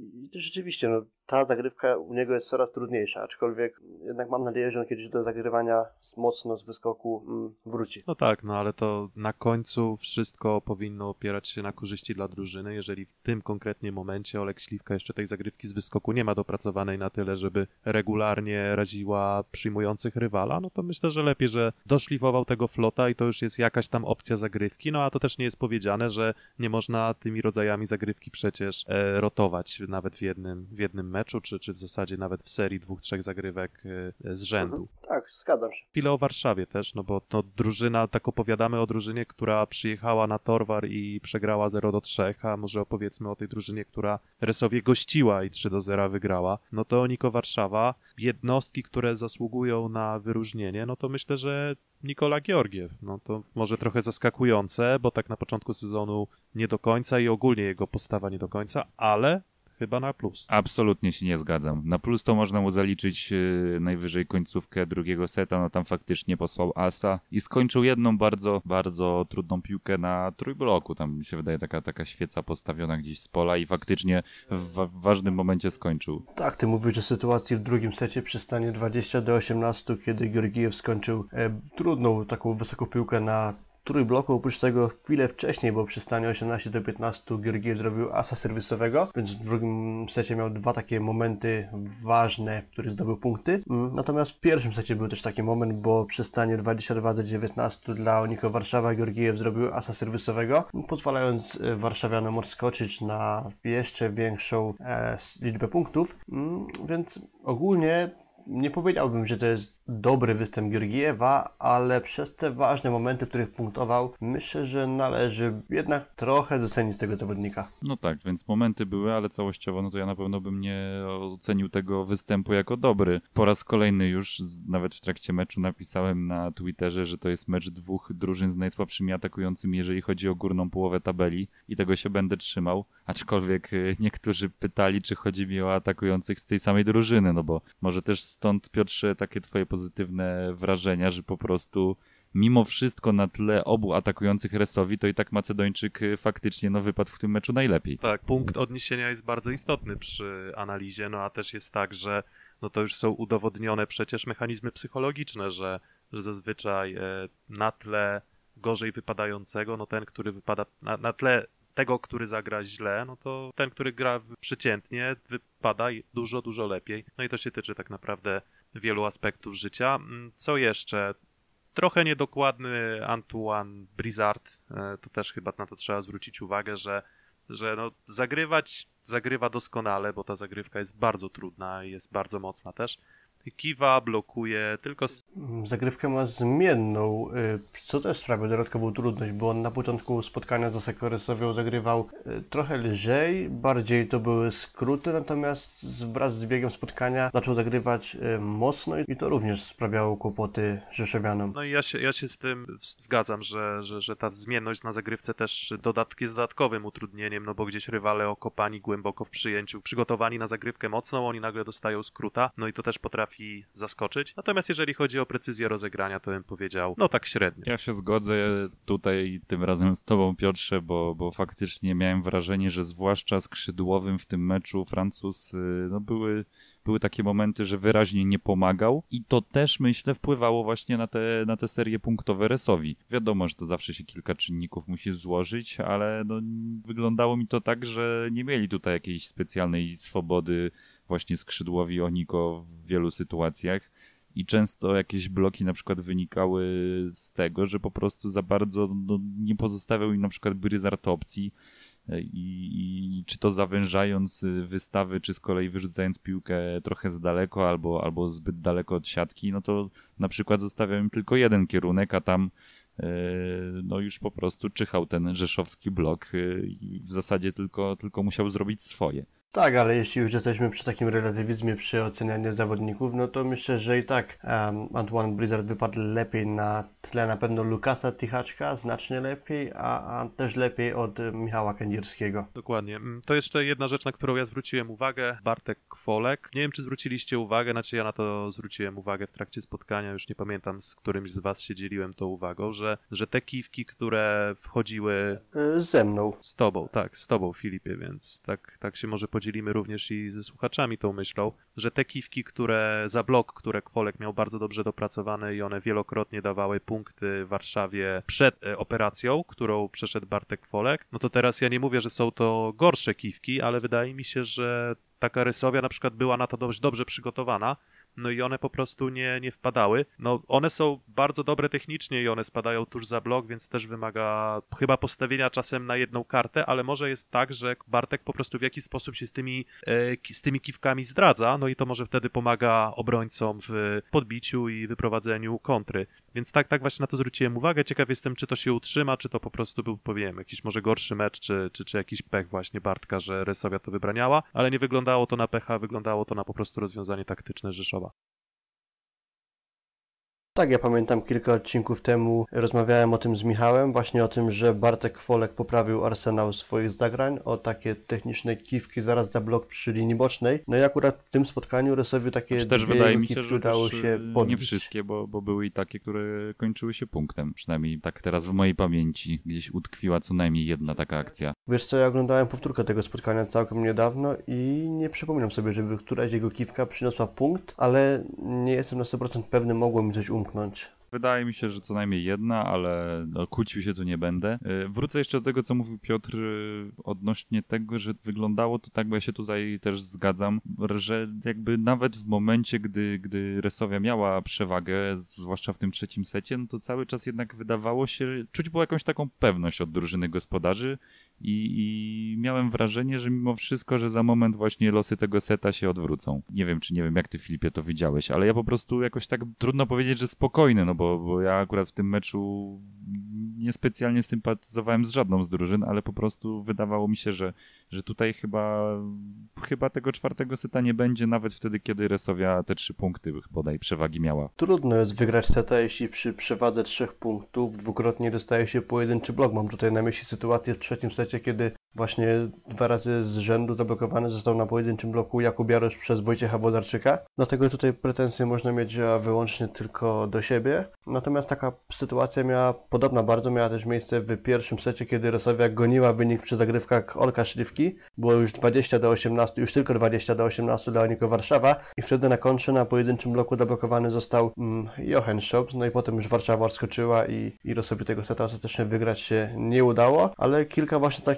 i rzeczywiście, no, ta zagrywka u niego jest coraz trudniejsza, aczkolwiek jednak mam nadzieję, że on kiedyś do zagrywania mocno z wyskoku mm, wróci. No tak, no ale to na końcu wszystko powinno opierać się na korzyści dla drużyny. Jeżeli w tym konkretnie momencie Olek Śliwka jeszcze tej zagrywki z wyskoku nie ma dopracowanej na tyle, żeby regularnie raziła przyjmujących rywala, no to myślę, że lepiej, że doszlifował tego flota i to już jest jakaś tam opcja zagrywki, no a to też nie jest powiedziane, że nie można tymi rodzajami zagrywki przecież e, rotować nawet w jednym, w jednym meczu, czy, czy w zasadzie nawet w serii dwóch, trzech zagrywek e, z rzędu. Mhm. Tak, zgadzam się. Chwilę o Warszawie też, no bo to drużyna, tak opowiadamy o drużynie, która przyjechała na Torwar i przegrała zero do trzech, a może opowiedzmy o tej drużynie, która Resowie gościła i trzy do zera wygrała. No to Niko Warszawa, jednostki, które zasługują na wyróżnienie, no to myślę, że Nikola Georgiew, no to może trochę zaskakujące, bo tak na początku sezonu nie do końca i ogólnie jego postawa nie do końca, ale chyba na plus. Absolutnie się nie zgadzam. Na plus to można mu zaliczyć yy, najwyżej końcówkę drugiego seta, no tam faktycznie posłał asa i skończył jedną bardzo, bardzo trudną piłkę na trójbloku. Tam mi się wydaje taka, taka świeca postawiona gdzieś z pola i faktycznie w wa- ważnym momencie skończył. Tak, ty mówisz o sytuacji w drugim secie przy stanie dwadzieścia do osiemnastu, kiedy Georgiew skończył e, trudną taką wysoką piłkę na trójbloku. Oprócz tego chwilę wcześniej, bo przy stanie osiemnaście do piętnastu Georgiew zrobił asa serwisowego, więc w drugim secie miał dwa takie momenty ważne, w których zdobył punkty. Natomiast w pierwszym secie był też taki moment, bo przy stanie dwadzieścia dwa do dziewiętnastu dla Niko Warszawa Georgiew zrobił asa serwisowego, pozwalając warszawianom odskoczyć na jeszcze większą e, liczbę punktów. Więc ogólnie nie powiedziałbym, że to jest dobry występ Georgiewa, ale przez te ważne momenty, w których punktował, myślę, że należy jednak trochę docenić tego zawodnika. No tak, więc momenty były, ale całościowo no to ja na pewno bym nie ocenił tego występu jako dobry. Po raz kolejny już, nawet w trakcie meczu napisałem na Twitterze, że to jest mecz dwóch drużyn z najsłabszymi atakującymi, jeżeli chodzi o górną połowę tabeli i tego się będę trzymał, aczkolwiek niektórzy pytali, czy chodzi mi o atakujących z tej samej drużyny, no bo może też stąd, Piotrze, takie twoje pozytywne wrażenia, że po prostu mimo wszystko na tle obu atakujących Resowi, to i tak Macedończyk faktycznie no, wypadł w tym meczu najlepiej. Tak, punkt odniesienia jest bardzo istotny przy analizie, no a też jest tak, że no to już są udowodnione przecież mechanizmy psychologiczne, że, że zazwyczaj e, na tle gorzej wypadającego, no ten, który wypada na, na tle tego, który zagra źle, no to ten, który gra przeciętnie, wypada dużo, dużo lepiej. No i to się tyczy tak naprawdę wielu aspektów życia. Mm, Co jeszcze? Trochę niedokładny Antoine Brizard, e, to też chyba na to trzeba zwrócić uwagę, że, że no, zagrywać zagrywa doskonale, bo ta zagrywka jest bardzo trudna i jest bardzo mocna też. Kiwa, blokuje, tylko... z- Zagrywkę ma zmienną, y, co też sprawia dodatkową trudność, bo on na początku spotkania z Asekoresowią zagrywał y, trochę lżej, bardziej to były skróty, natomiast z- wraz z biegiem spotkania zaczął zagrywać y, mocno i to również sprawiało kłopoty Rzeszowianom. No i ja się, ja się z tym zgadzam, że, że, że ta zmienność na zagrywce też dodatk jest dodatkowym utrudnieniem, no bo gdzieś rywale okopani głęboko w przyjęciu, przygotowani na zagrywkę mocną, oni nagle dostają skróta, no i to też potrafi zaskoczyć. Natomiast jeżeli chodzi o precyzję rozegrania, to bym powiedział, no tak średnio. Ja się zgodzę tutaj tym razem z tobą, Piotrze, bo, bo faktycznie miałem wrażenie, że zwłaszcza skrzydłowym w tym meczu Francuz, y, no były, były takie momenty, że wyraźnie nie pomagał i to też, myślę, wpływało właśnie na te, na te serie punktowe Resowi. Wiadomo, że to zawsze się kilka czynników musi złożyć, ale no, wyglądało mi to tak, że nie mieli tutaj jakiejś specjalnej swobody właśnie skrzydłowi Oniko w wielu sytuacjach i często jakieś bloki na przykład wynikały z tego, że po prostu za bardzo no, nie pozostawiał im na przykład Bryzard opcji i, i czy to zawężając wystawy, czy z kolei wyrzucając piłkę trochę za daleko albo, albo zbyt daleko od siatki, no to na przykład zostawiał im tylko jeden kierunek, a tam no już po prostu czyhał ten rzeszowski blok i w zasadzie tylko, tylko musiał zrobić swoje. Tak, ale jeśli już jesteśmy przy takim relatywizmie, przy ocenianiu zawodników, no to myślę, że i tak um, Antoine Brizard wypadł lepiej na tle na pewno Lukasa Tychaczka, znacznie lepiej, a, a też lepiej od e, Michała Kędzierskiego. Dokładnie. Mm, To jeszcze jedna rzecz, na którą ja zwróciłem uwagę. Bartek Kwolek. Nie wiem, czy zwróciliście uwagę, znaczy ja na to zwróciłem uwagę w trakcie spotkania, już nie pamiętam, z którymś z was się dzieliłem tą uwagą, że, że te kiwki, które wchodziły E, ze mną. z tobą, tak, z tobą, Filipie, więc tak, tak się może podzielimy również i ze słuchaczami tą myślą, że te kiwki, które za blok, które Kwolek miał bardzo dobrze dopracowane i one wielokrotnie dawały punkty Warszawie przed e, operacją, którą przeszedł Bartek Kwolek, no to teraz ja nie mówię, że są to gorsze kiwki, ale wydaje mi się, że taka Rysowia na przykład była na to dość dobrze przygotowana, no i one po prostu nie, nie wpadały. No one są bardzo dobre technicznie i one spadają tuż za blok, więc też wymaga chyba postawienia czasem na jedną kartę, ale może jest tak, że Bartek po prostu w jakiś sposób się z tymi, e, ki- z tymi kiwkami zdradza, no i to może wtedy pomaga obrońcom w podbiciu i wyprowadzeniu kontry. Więc tak, tak właśnie na to zwróciłem uwagę. Ciekaw jestem, czy to się utrzyma, czy to po prostu był, powiem, jakiś może gorszy mecz, czy, czy, czy jakiś pech właśnie Bartka, że Resowia to wybraniała, ale nie wyglądało to na pecha, wyglądało to na po prostu rozwiązanie taktyczne Rzeszowa. Tak, ja pamiętam kilka odcinków temu rozmawiałem o tym z Michałem, właśnie o tym, że Bartek Kwolek poprawił arsenał swoich zagrań o takie techniczne kiwki zaraz za blok przy linii bocznej. No i akurat w tym spotkaniu Resowi takie Znaczy też dwie wydaje jego mi się, kiwki że udało też, się e, podbić. nie wszystkie, bo, bo były i takie, które kończyły się punktem. Przynajmniej tak teraz w mojej pamięci gdzieś utkwiła co najmniej jedna taka akcja. Wiesz co, ja oglądałem powtórkę tego spotkania całkiem niedawno i nie przypominam sobie, żeby któraś jego kiwka przyniosła punkt, ale nie jestem na sto procent pewny, mogło mi coś umknąć. Wydaje mi się, że co najmniej jedna, ale no, kłócił się tu nie będę. Yy, Wrócę jeszcze do tego, co mówił Piotr yy, odnośnie tego, że wyglądało to tak, bo ja się tutaj też zgadzam, że jakby nawet w momencie, gdy, gdy Resowia miała przewagę, zwłaszcza w tym trzecim secie, no to cały czas jednak wydawało się, czuć było jakąś taką pewność od drużyny gospodarzy i, i miałem wrażenie, że mimo wszystko, że za moment właśnie losy tego seta się odwrócą. Nie wiem, czy nie wiem, jak ty, Filipie, to widziałeś, ale ja po prostu jakoś tak trudno powiedzieć, że spokojny, no bo, bo ja akurat w tym meczu niespecjalnie sympatyzowałem z żadną z drużyn, ale po prostu wydawało mi się, że, że tutaj chyba, chyba tego czwartego seta nie będzie, nawet wtedy, kiedy Resowia te trzy punkty bodaj przewagi miała. Trudno jest wygrać seta, jeśli przy przewadze trzech punktów dwukrotnie dostaje się pojedynczy blok. Mam tutaj na myśli sytuację w trzecim secie, kiedy właśnie dwa razy z rzędu zablokowany został na pojedynczym bloku Jakub Jarosz przez Wojciecha Wodarczyka. Dlatego tutaj pretensje można mieć wyłącznie tylko do siebie. Natomiast taka sytuacja miała, podobna bardzo, miała też miejsce w pierwszym secie, kiedy Resowia goniła wynik przy zagrywkach Olka Szlifki. Było już dwadzieścia do osiemnastu, już tylko dwadzieścia do osiemnastu dla Oniko Warszawa i wtedy na kontrze na pojedynczym bloku zablokowany został mm, Jochen Schops. No i potem już Warszawa odskoczyła i, i Resowi tego seta ostatecznie wygrać się nie udało, ale kilka właśnie takich szans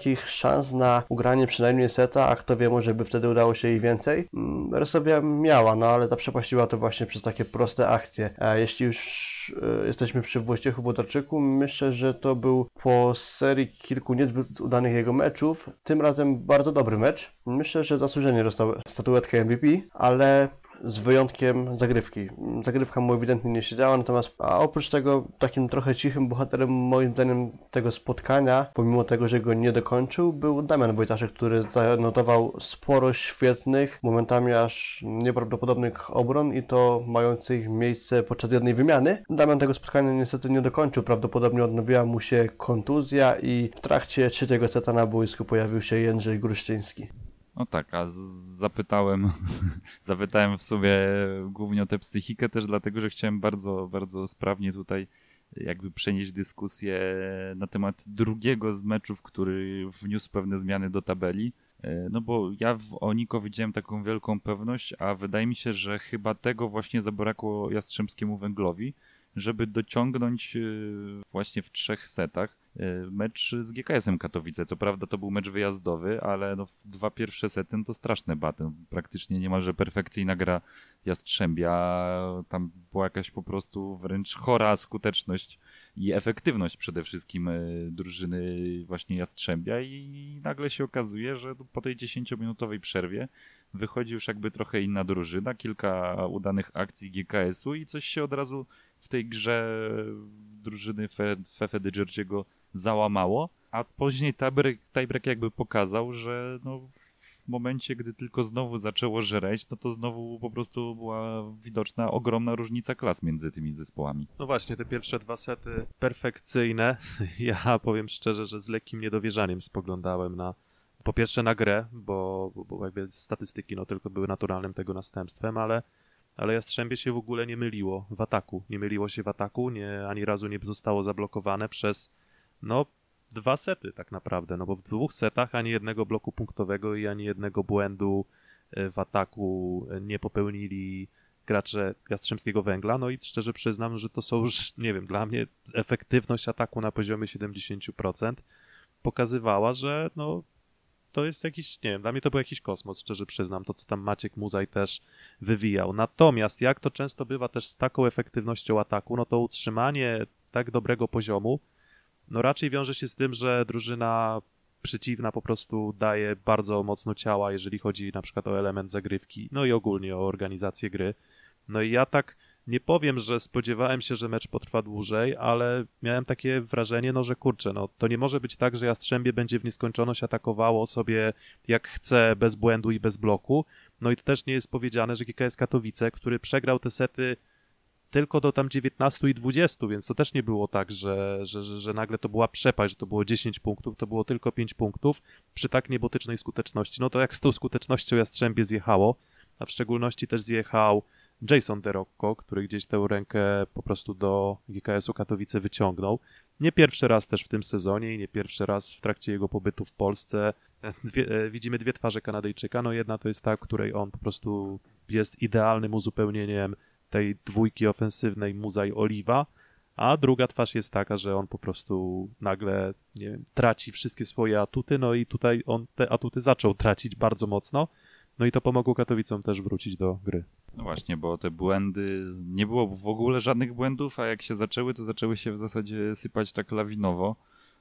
szans na ugranie przynajmniej seta, a kto wie, może by wtedy udało się ich więcej. Resowia miała, no ale zaprzepaściła to właśnie przez takie proste akcje. A jeśli już e, jesteśmy przy Wojciechu Włodarczyku, myślę, że to był po serii kilku niezbyt udanych jego meczów, tym razem bardzo dobry mecz. Myślę, że zasłużenie dostał statuetkę M V P, ale z wyjątkiem zagrywki. Zagrywka mu ewidentnie nie siedziała, natomiast a oprócz tego takim trochę cichym bohaterem moim zdaniem tego spotkania, pomimo tego, że go nie dokończył, był Damian Wojtaszek, który zanotował sporo świetnych, momentami aż nieprawdopodobnych obron i to mających miejsce podczas jednej wymiany. Damian tego spotkania niestety nie dokończył, prawdopodobnie odnowiła mu się kontuzja i w trakcie trzeciego seta na boisku pojawił się Jędrzej Gruszczyński. No tak, a z- zapytałem, zapytałem w sumie głównie o tę psychikę też dlatego, że chciałem bardzo, bardzo sprawnie tutaj jakby przenieść dyskusję na temat drugiego z meczów, który wniósł pewne zmiany do tabeli. No bo ja w Oniko widziałem taką wielką pewność, a wydaje mi się, że chyba tego właśnie zabrakło Jastrzębskiemu Węglowi, żeby dociągnąć właśnie w trzech setach mecz z G K S-em Katowice. Co prawda to był mecz wyjazdowy, ale no w dwa pierwsze sety no to straszne baty. Praktycznie niemalże perfekcyjna gra Jastrzębia. Tam była jakaś po prostu wręcz chora skuteczność i efektywność przede wszystkim drużyny właśnie Jastrzębia i nagle się okazuje, że po tej dziesięciominutowej przerwie wychodzi już jakby trochę inna drużyna, kilka udanych akcji G K S-u i coś się od razu w tej grze drużyny Fefe de Giorgiego załamało, a później tiebreak, tiebreak jakby pokazał, że no w momencie, gdy tylko znowu zaczęło żreć, no to znowu po prostu była widoczna ogromna różnica klas między tymi zespołami. No właśnie, te pierwsze dwa sety perfekcyjne. Ja powiem szczerze, że z lekkim niedowierzaniem spoglądałem na po pierwsze na grę, bo, bo, bo jakby statystyki no tylko były naturalnym tego następstwem, ale ale Jastrzębie się w ogóle nie myliło w ataku. Nie myliło się w ataku, nie, ani razu nie zostało zablokowane przez no dwa sety tak naprawdę, no bo w dwóch setach ani jednego bloku punktowego i ani jednego błędu w ataku nie popełnili gracze Jastrzębskiego Węgla, no i szczerze przyznam, że to są już, nie wiem, dla mnie efektywność ataku na poziomie siedemdziesiąt procent pokazywała, że no to jest jakiś, nie wiem, dla mnie to był jakiś kosmos, szczerze przyznam, to co tam Maciek Muzaj też wywijał. Natomiast jak to często bywa też z taką efektywnością ataku, no to utrzymanie tak dobrego poziomu, no raczej wiąże się z tym, że drużyna przeciwna po prostu daje bardzo mocno ciała, jeżeli chodzi na przykład o element zagrywki, no i ogólnie o organizację gry. No i ja tak nie powiem, że spodziewałem się, że mecz potrwa dłużej, ale miałem takie wrażenie, no że kurczę, no to nie może być tak, że Jastrzębie będzie w nieskończoność atakowało sobie jak chce, bez błędu i bez bloku. No i to też nie jest powiedziane, że G K S Katowice, który przegrał te sety tylko do tam dziewiętnastu i dwudziestu, więc to też nie było tak, że, że, że, że nagle to była przepaść, że to było dziesięć punktów, to było tylko pięć punktów przy tak niebotycznej skuteczności. No to jak z tą skutecznością Jastrzębie zjechało, a w szczególności też zjechał Jason DeRocco, który gdzieś tę rękę po prostu do G K S-u Katowice wyciągnął. Nie pierwszy raz też w tym sezonie i nie pierwszy raz w trakcie jego pobytu w Polsce. Dwie, widzimy dwie twarze Kanadyjczyka. No jedna to jest ta, w której on po prostu jest idealnym uzupełnieniem tej dwójki ofensywnej Muzaj-Oliwa, a druga twarz jest taka, że on po prostu nagle, nie wiem, traci wszystkie swoje atuty, no i tutaj on te atuty zaczął tracić bardzo mocno, no i to pomogło Katowicom też wrócić do gry. No właśnie, bo te błędy, nie było w ogóle żadnych błędów, a jak się zaczęły, to zaczęły się w zasadzie sypać tak lawinowo.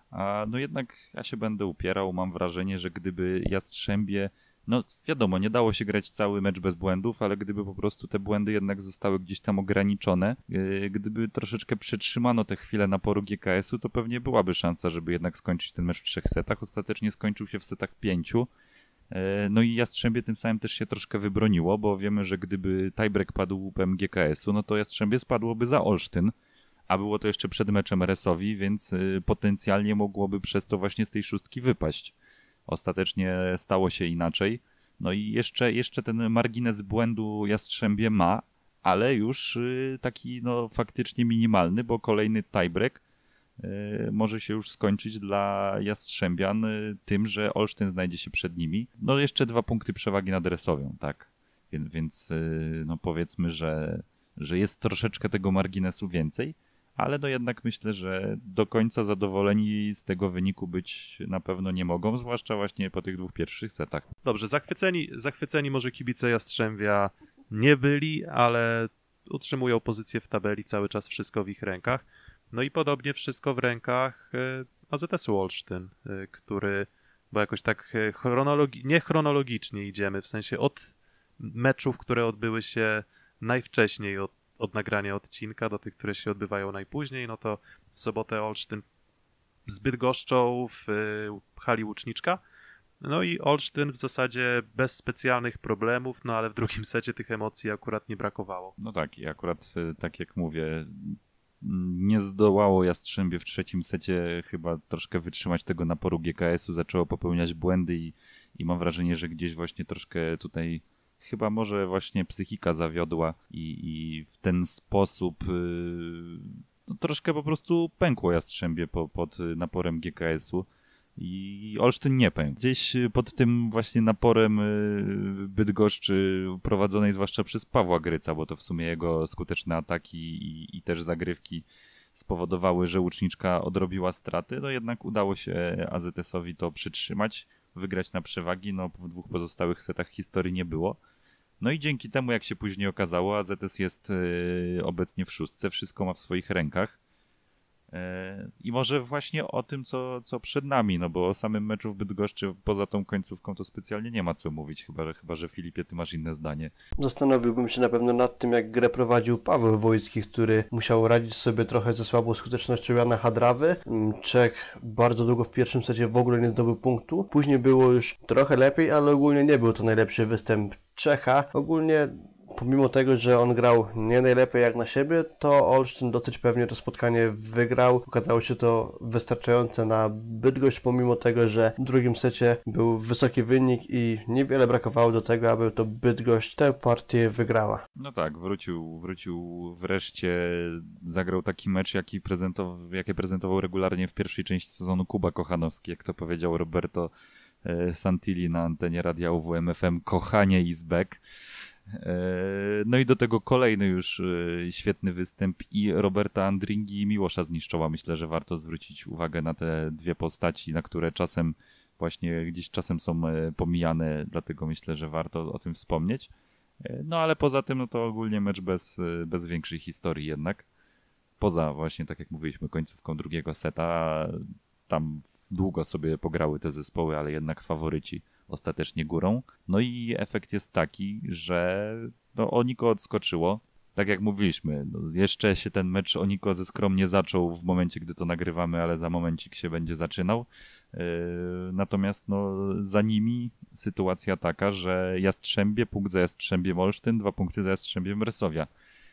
A no jednak ja się będę upierał, mam wrażenie, że gdyby Jastrzębie, no wiadomo, nie dało się grać cały mecz bez błędów, ale gdyby po prostu te błędy jednak zostały gdzieś tam ograniczone, yy, gdyby troszeczkę przytrzymano te chwile naporu G K S-u, to pewnie byłaby szansa, żeby jednak skończyć ten mecz w trzech setach. Ostatecznie skończył się w setach pięciu. No i Jastrzębie tym samym też się troszkę wybroniło, bo wiemy, że gdyby tiebreak padł łupem G K S-u, no to Jastrzębie spadłoby za Olsztyn, a było to jeszcze przed meczem R S owi, więc potencjalnie mogłoby przez to właśnie z tej szóstki wypaść. Ostatecznie stało się inaczej. No i jeszcze, jeszcze ten margines błędu Jastrzębie ma, ale już taki no faktycznie minimalny, bo kolejny tiebreak może się już skończyć dla Jastrzębian tym, że Olsztyn znajdzie się przed nimi. No jeszcze dwa punkty przewagi nad Resowią, tak. Więc, więc no powiedzmy, że, że jest troszeczkę tego marginesu więcej, ale no jednak myślę, że do końca zadowoleni z tego wyniku być na pewno nie mogą, zwłaszcza właśnie po tych dwóch pierwszych setach. Dobrze, zachwyceni, zachwyceni może kibice Jastrzębia nie byli, ale utrzymują pozycję w tabeli, cały czas wszystko w ich rękach. No i podobnie wszystko w rękach A Z S-u Olsztyn, który, bo jakoś tak chronologi- nie chronologicznie idziemy, w sensie od meczów, które odbyły się najwcześniej od, od nagrania odcinka do tych, które się odbywają najpóźniej, no to w sobotę Olsztyn z Bydgoszczą w hali Łuczniczka. No i Olsztyn w zasadzie bez specjalnych problemów, no ale w drugim secie tych emocji akurat nie brakowało. No tak, i akurat tak jak mówię, nie zdołało Jastrzębie w trzecim secie chyba troszkę wytrzymać tego naporu G K S-u, zaczęło popełniać błędy i, i mam wrażenie, że gdzieś właśnie troszkę tutaj chyba może właśnie psychika zawiodła i, i w ten sposób yy, no troszkę po prostu pękło Jastrzębie po, pod naporem G K S-u. I Olsztyn nie pękł. Gdzieś pod tym właśnie naporem Bydgoszczy prowadzonej zwłaszcza przez Pawła Gryca, bo to w sumie jego skuteczne ataki i, i też zagrywki spowodowały, że Łuczniczka odrobiła straty, no jednak udało się A Z S-owi to przytrzymać, wygrać na przewagi, no w dwóch pozostałych setach historii nie było. No i dzięki temu, jak się później okazało, A Z S jest obecnie w szóstce, wszystko ma w swoich rękach. I może właśnie o tym, co, co przed nami, no bo o samym meczu w Bydgoszczy poza tą końcówką to specjalnie nie ma co mówić, chyba że, chyba, że Filipie, ty masz inne zdanie. Zastanowiłbym się na pewno nad tym, jak grę prowadził Paweł Wojski, który musiał radzić sobie trochę ze słabą skutecznością Jana Hadrawy. Czech bardzo długo w pierwszym secie w ogóle nie zdobył punktu. Później było już trochę lepiej, ale ogólnie nie był to najlepszy występ Czecha. Ogólnie pomimo tego, że on grał nie najlepiej jak na siebie, to Olsztyn dosyć pewnie to spotkanie wygrał. Okazało się to wystarczające na Bydgoszcz, pomimo tego, że w drugim secie był wysoki wynik i niewiele brakowało do tego, aby to Bydgoszcz tę partię wygrała. No tak, wrócił, wrócił wreszcie, zagrał taki mecz, jaki prezentował, jakie prezentował regularnie w pierwszej części sezonu Kuba Kochanowski, jak to powiedział Roberto Santilli na antenie radia U W M F M, kochanie is back. No i do tego kolejny już świetny występ i Roberta Andringi i Miłosza Zniszczoła. Myślę, że warto zwrócić uwagę na te dwie postaci, na które czasem właśnie gdzieś czasem są pomijane, dlatego myślę, że warto o tym wspomnieć. No ale poza tym no to ogólnie mecz bez, bez większej historii jednak. Poza właśnie, tak jak mówiliśmy, końcówką drugiego seta, tam długo sobie pograły te zespoły, ale jednak faworyci ostatecznie górą. No i efekt jest taki, że no, Oniko odskoczyło. Tak jak mówiliśmy, no, jeszcze się ten mecz Oniko ze skromnie zaczął w momencie, gdy to nagrywamy, ale za momencik się będzie zaczynał. Yy, natomiast no, za nimi sytuacja taka, że Jastrzębie, punkt za Jastrzębiem Olsztyn, dwa punkty za Jastrzębiem Resowia.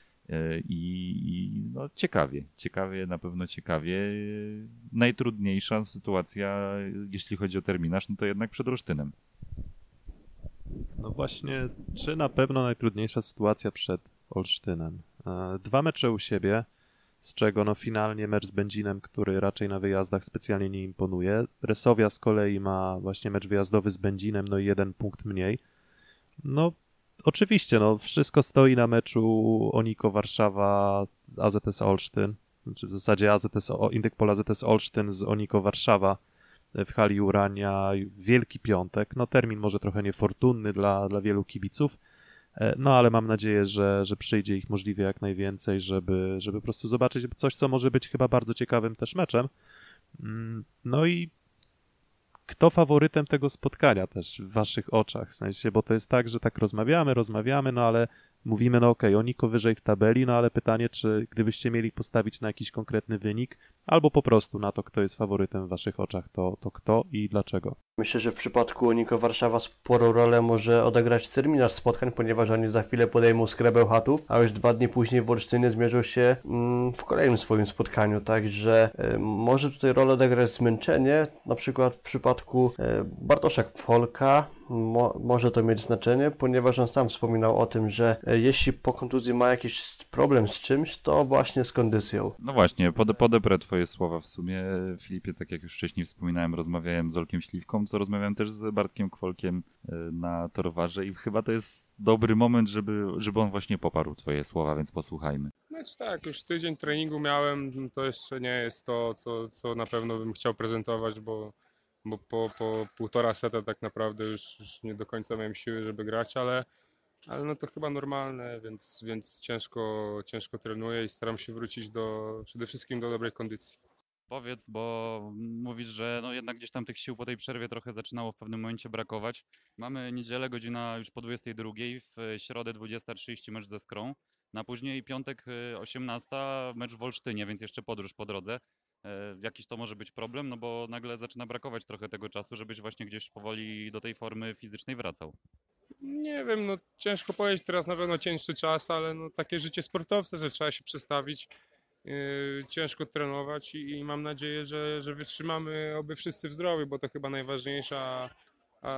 I, i no ciekawie, ciekawie, na pewno ciekawie. Najtrudniejsza sytuacja, jeśli chodzi o terminarz, no to jednak przed Olsztynem. No właśnie, czy na pewno najtrudniejsza sytuacja przed Olsztynem? Dwa mecze u siebie, z czego no finalnie mecz z Będzinem, który raczej na wyjazdach specjalnie nie imponuje. Resowia z kolei ma właśnie mecz wyjazdowy z Będzinem, no i jeden punkt mniej. No oczywiście, no wszystko stoi na meczu Oniko Warszawa, A Z S Olsztyn, znaczy w zasadzie A Z S, Indykpol A Z S Olsztyn z Oniko Warszawa w hali Urania, Wielki Piątek, no termin może trochę niefortunny dla, dla wielu kibiców, no ale mam nadzieję, że, że przyjdzie ich możliwie jak najwięcej, żeby, żeby po prostu zobaczyć coś, co może być chyba bardzo ciekawym też meczem. No i kto faworytem tego spotkania też w waszych oczach? W sensie, bo to jest tak, że tak rozmawiamy, rozmawiamy, no ale mówimy, no okej, okay, Oniko wyżej w tabeli, no ale pytanie, czy gdybyście mieli postawić na jakiś konkretny wynik, albo po prostu na to, kto jest faworytem w waszych oczach, to, to kto i dlaczego? Myślę, że w przypadku Oniko Warszawa sporą rolę może odegrać terminarz spotkań, ponieważ oni za chwilę podejmą Skrę Bełchatów, a już dwa dni później w Olsztynie zmierzą się mm, w kolejnym swoim spotkaniu, także y, może tutaj rolę odegrać zmęczenie, na przykład w przypadku y, Bartosza Folka, Mo, może to mieć znaczenie, ponieważ on sam wspominał o tym, że y, jeśli po kontuzji ma jakiś problem z czymś, to właśnie z kondycją. No właśnie, pod, podeprę twoje słowa w sumie, Filipie, tak jak już wcześniej wspominałem, rozmawiałem z Olkiem Śliwką, co rozmawiałem też z Bartkiem Kwolkiem na Torwarze i chyba to jest dobry moment, żeby, żeby on właśnie poparł twoje słowa, więc posłuchajmy. No Znaczy tak, już tydzień treningu miałem, to jeszcze nie jest to, co, co na pewno bym chciał prezentować, bo, bo po, po półtora seta tak naprawdę już, już nie do końca miałem siły, żeby grać, ale, ale no to chyba normalne, więc, więc ciężko, ciężko trenuję i staram się wrócić do, przede wszystkim do dobrej kondycji. Powiedz, bo mówisz, że no jednak gdzieś tam tych sił po tej przerwie trochę zaczynało w pewnym momencie brakować. Mamy niedzielę, godzina już po dwudziestej drugiej, w środę dwudziesta trzydzieści mecz ze Skrą, na później piątek osiemnasta mecz w Olsztynie, więc jeszcze podróż po drodze. Jakiś to może być problem, no bo nagle zaczyna brakować trochę tego czasu, żebyś właśnie gdzieś powoli do tej formy fizycznej wracał. Nie wiem, no ciężko powiedzieć, teraz na pewno cięższy czas, ale no takie życie sportowca, że trzeba się przestawić. Yy, ciężko trenować i, i mam nadzieję, że, że wytrzymamy oby wszyscy w zdrowiu, bo to chyba najważniejsze, a, a,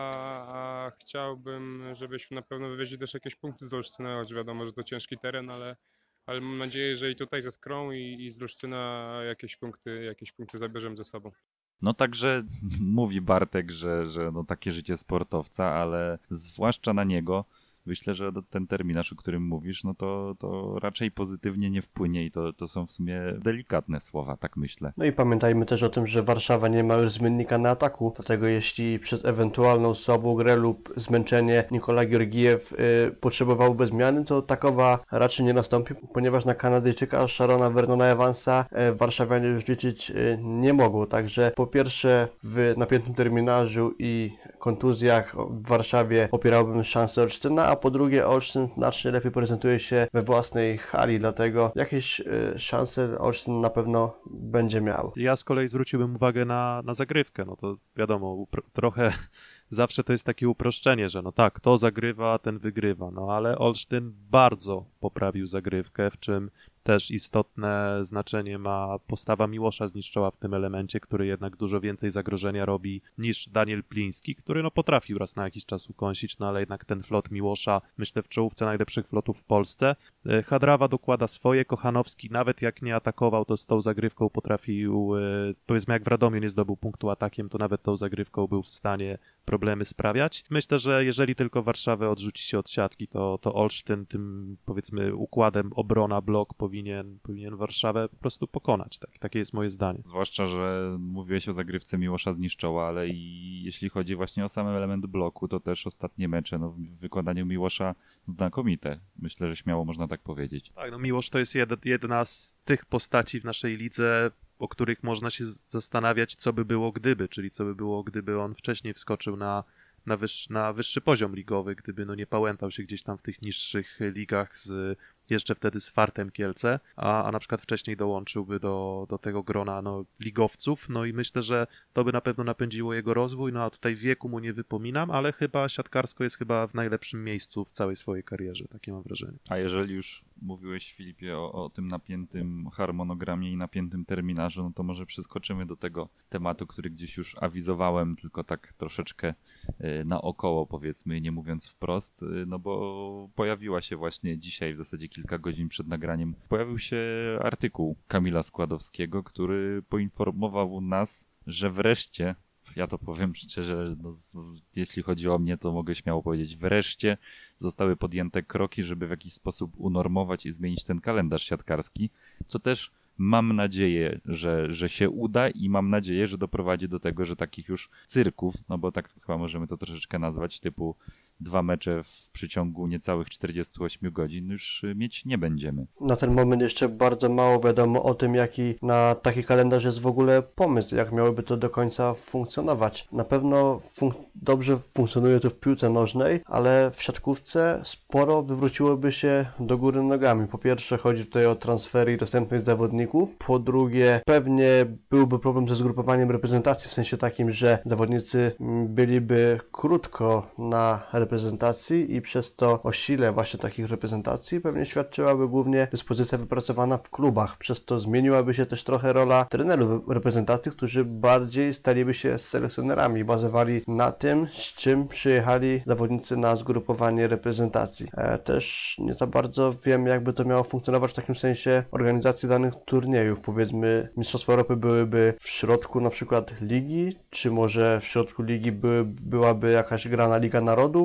a chciałbym, żebyśmy na pewno wywieźli też jakieś punkty z Olsztyna, choć wiadomo, że to ciężki teren, ale, ale mam nadzieję, że i tutaj ze Skrą i, i z Olsztyna jakieś punkty, jakieś punkty zabierzemy ze sobą. No także mówi Bartek, że, że no takie życie sportowca, ale zwłaszcza na niego myślę, że ten terminarz, o którym mówisz, no to, to raczej pozytywnie nie wpłynie i to, to są w sumie delikatne słowa, tak myślę. No i pamiętajmy też o tym, że Warszawa nie ma już zmiennika na ataku, dlatego jeśli przez ewentualną słabą grę lub zmęczenie Nikola Georgijew y, potrzebowałby zmiany, to takowa raczej nie nastąpi, ponieważ na Kanadyjczyka Sharona Vernona Evansa y, warszawianie już liczyć y, nie mogą, także po pierwsze w napiętym terminarzu i kontuzjach w Warszawie opierałbym szansę Olsztyna, a po drugie Olsztyn znacznie lepiej prezentuje się we własnej hali, dlatego jakieś y, szanse Olsztyn na pewno będzie miał. Ja z kolei zwróciłbym uwagę na, na zagrywkę, no to wiadomo, trochę zawsze to jest takie uproszczenie, że no tak, to zagrywa, ten wygrywa, no ale Olsztyn bardzo poprawił zagrywkę, w czym też istotne znaczenie ma postawa Miłosza Zniszczoła w tym elemencie, który jednak dużo więcej zagrożenia robi niż Daniel Pliński, który no potrafił raz na jakiś czas ukąsić, no ale jednak ten flot Miłosza, myślę, w czołówce najlepszych flotów w Polsce. Hadrawa dokłada swoje, Kochanowski nawet jak nie atakował, to z tą zagrywką potrafił, powiedzmy jak w Radomiu nie zdobył punktu atakiem, to nawet tą zagrywką był w stanie problemy sprawiać. Myślę, że jeżeli tylko Warszawę odrzuci się od siatki, to, to Olsztyn tym, powiedzmy, układem obrona, blok powinien, powinien Warszawę po prostu pokonać. Tak, takie jest moje zdanie. Zwłaszcza, że mówiłeś o zagrywce Miłosza Zniszczoła, ale i jeśli chodzi właśnie o sam element bloku, to też ostatnie mecze no, w wykonaniu Miłosza znakomite. Myślę, że śmiało można tak powiedzieć. Tak, no Miłosz to jest jed, jedna z tych postaci w naszej lidze, o których można się zastanawiać, co by było gdyby, czyli co by było, gdyby on wcześniej wskoczył na, na, wyższy, na wyższy poziom ligowy, gdyby no nie pałętał się gdzieś tam w tych niższych ligach z jeszcze wtedy z Fartem Kielce, a, a na przykład wcześniej dołączyłby do, do tego grona no, ligowców, no i myślę, że to by na pewno napędziło jego rozwój, no a tutaj wieku mu nie wypominam, ale chyba siatkarsko jest chyba w najlepszym miejscu w całej swojej karierze, takie mam wrażenie. A jeżeli już mówiłeś, Filipie, o, o tym napiętym harmonogramie i napiętym terminarzu, no to może przeskoczymy do tego tematu, który gdzieś już awizowałem, tylko tak troszeczkę y, naokoło, powiedzmy, nie mówiąc wprost, y, no bo pojawiła się właśnie dzisiaj, w zasadzie kilka godzin przed nagraniem, pojawił się artykuł Kamila Składowskiego, który poinformował nas, że wreszcie, ja to powiem szczerze, no, jeśli chodzi o mnie, to mogę śmiało powiedzieć, wreszcie zostały podjęte kroki, żeby w jakiś sposób unormować i zmienić ten kalendarz siatkarski, co też mam nadzieję, że, że się uda i mam nadzieję, że doprowadzi do tego, że takich już cyrków, no bo tak chyba możemy to troszeczkę nazwać, typu dwa mecze w przeciągu niecałych czterdziestu ośmiu godzin już mieć nie będziemy. Na ten moment jeszcze bardzo mało wiadomo o tym, jaki na taki kalendarz jest w ogóle pomysł, jak miałoby to do końca funkcjonować. Na pewno fun- dobrze funkcjonuje to w piłce nożnej, ale w siatkówce sporo wywróciłoby się do góry nogami. Po pierwsze chodzi tutaj o transfery i dostępność zawodników, po drugie pewnie byłby problem ze zgrupowaniem reprezentacji, w sensie takim, że zawodnicy byliby krótko na reprezentacji i przez to o sile właśnie takich reprezentacji pewnie świadczyłaby głównie dyspozycja wypracowana w klubach. Przez to zmieniłaby się też trochę rola trenerów reprezentacji, którzy bardziej staliby się selekcjonerami, bazowali na tym, z czym przyjechali zawodnicy na zgrupowanie reprezentacji. E, też nie za bardzo wiem, jakby to miało funkcjonować w takim sensie organizacji danych turniejów. Powiedzmy, Mistrzostwa Europy byłyby w środku na przykład ligi, czy może w środku ligi były, byłaby jakaś gra na Liga Narodów,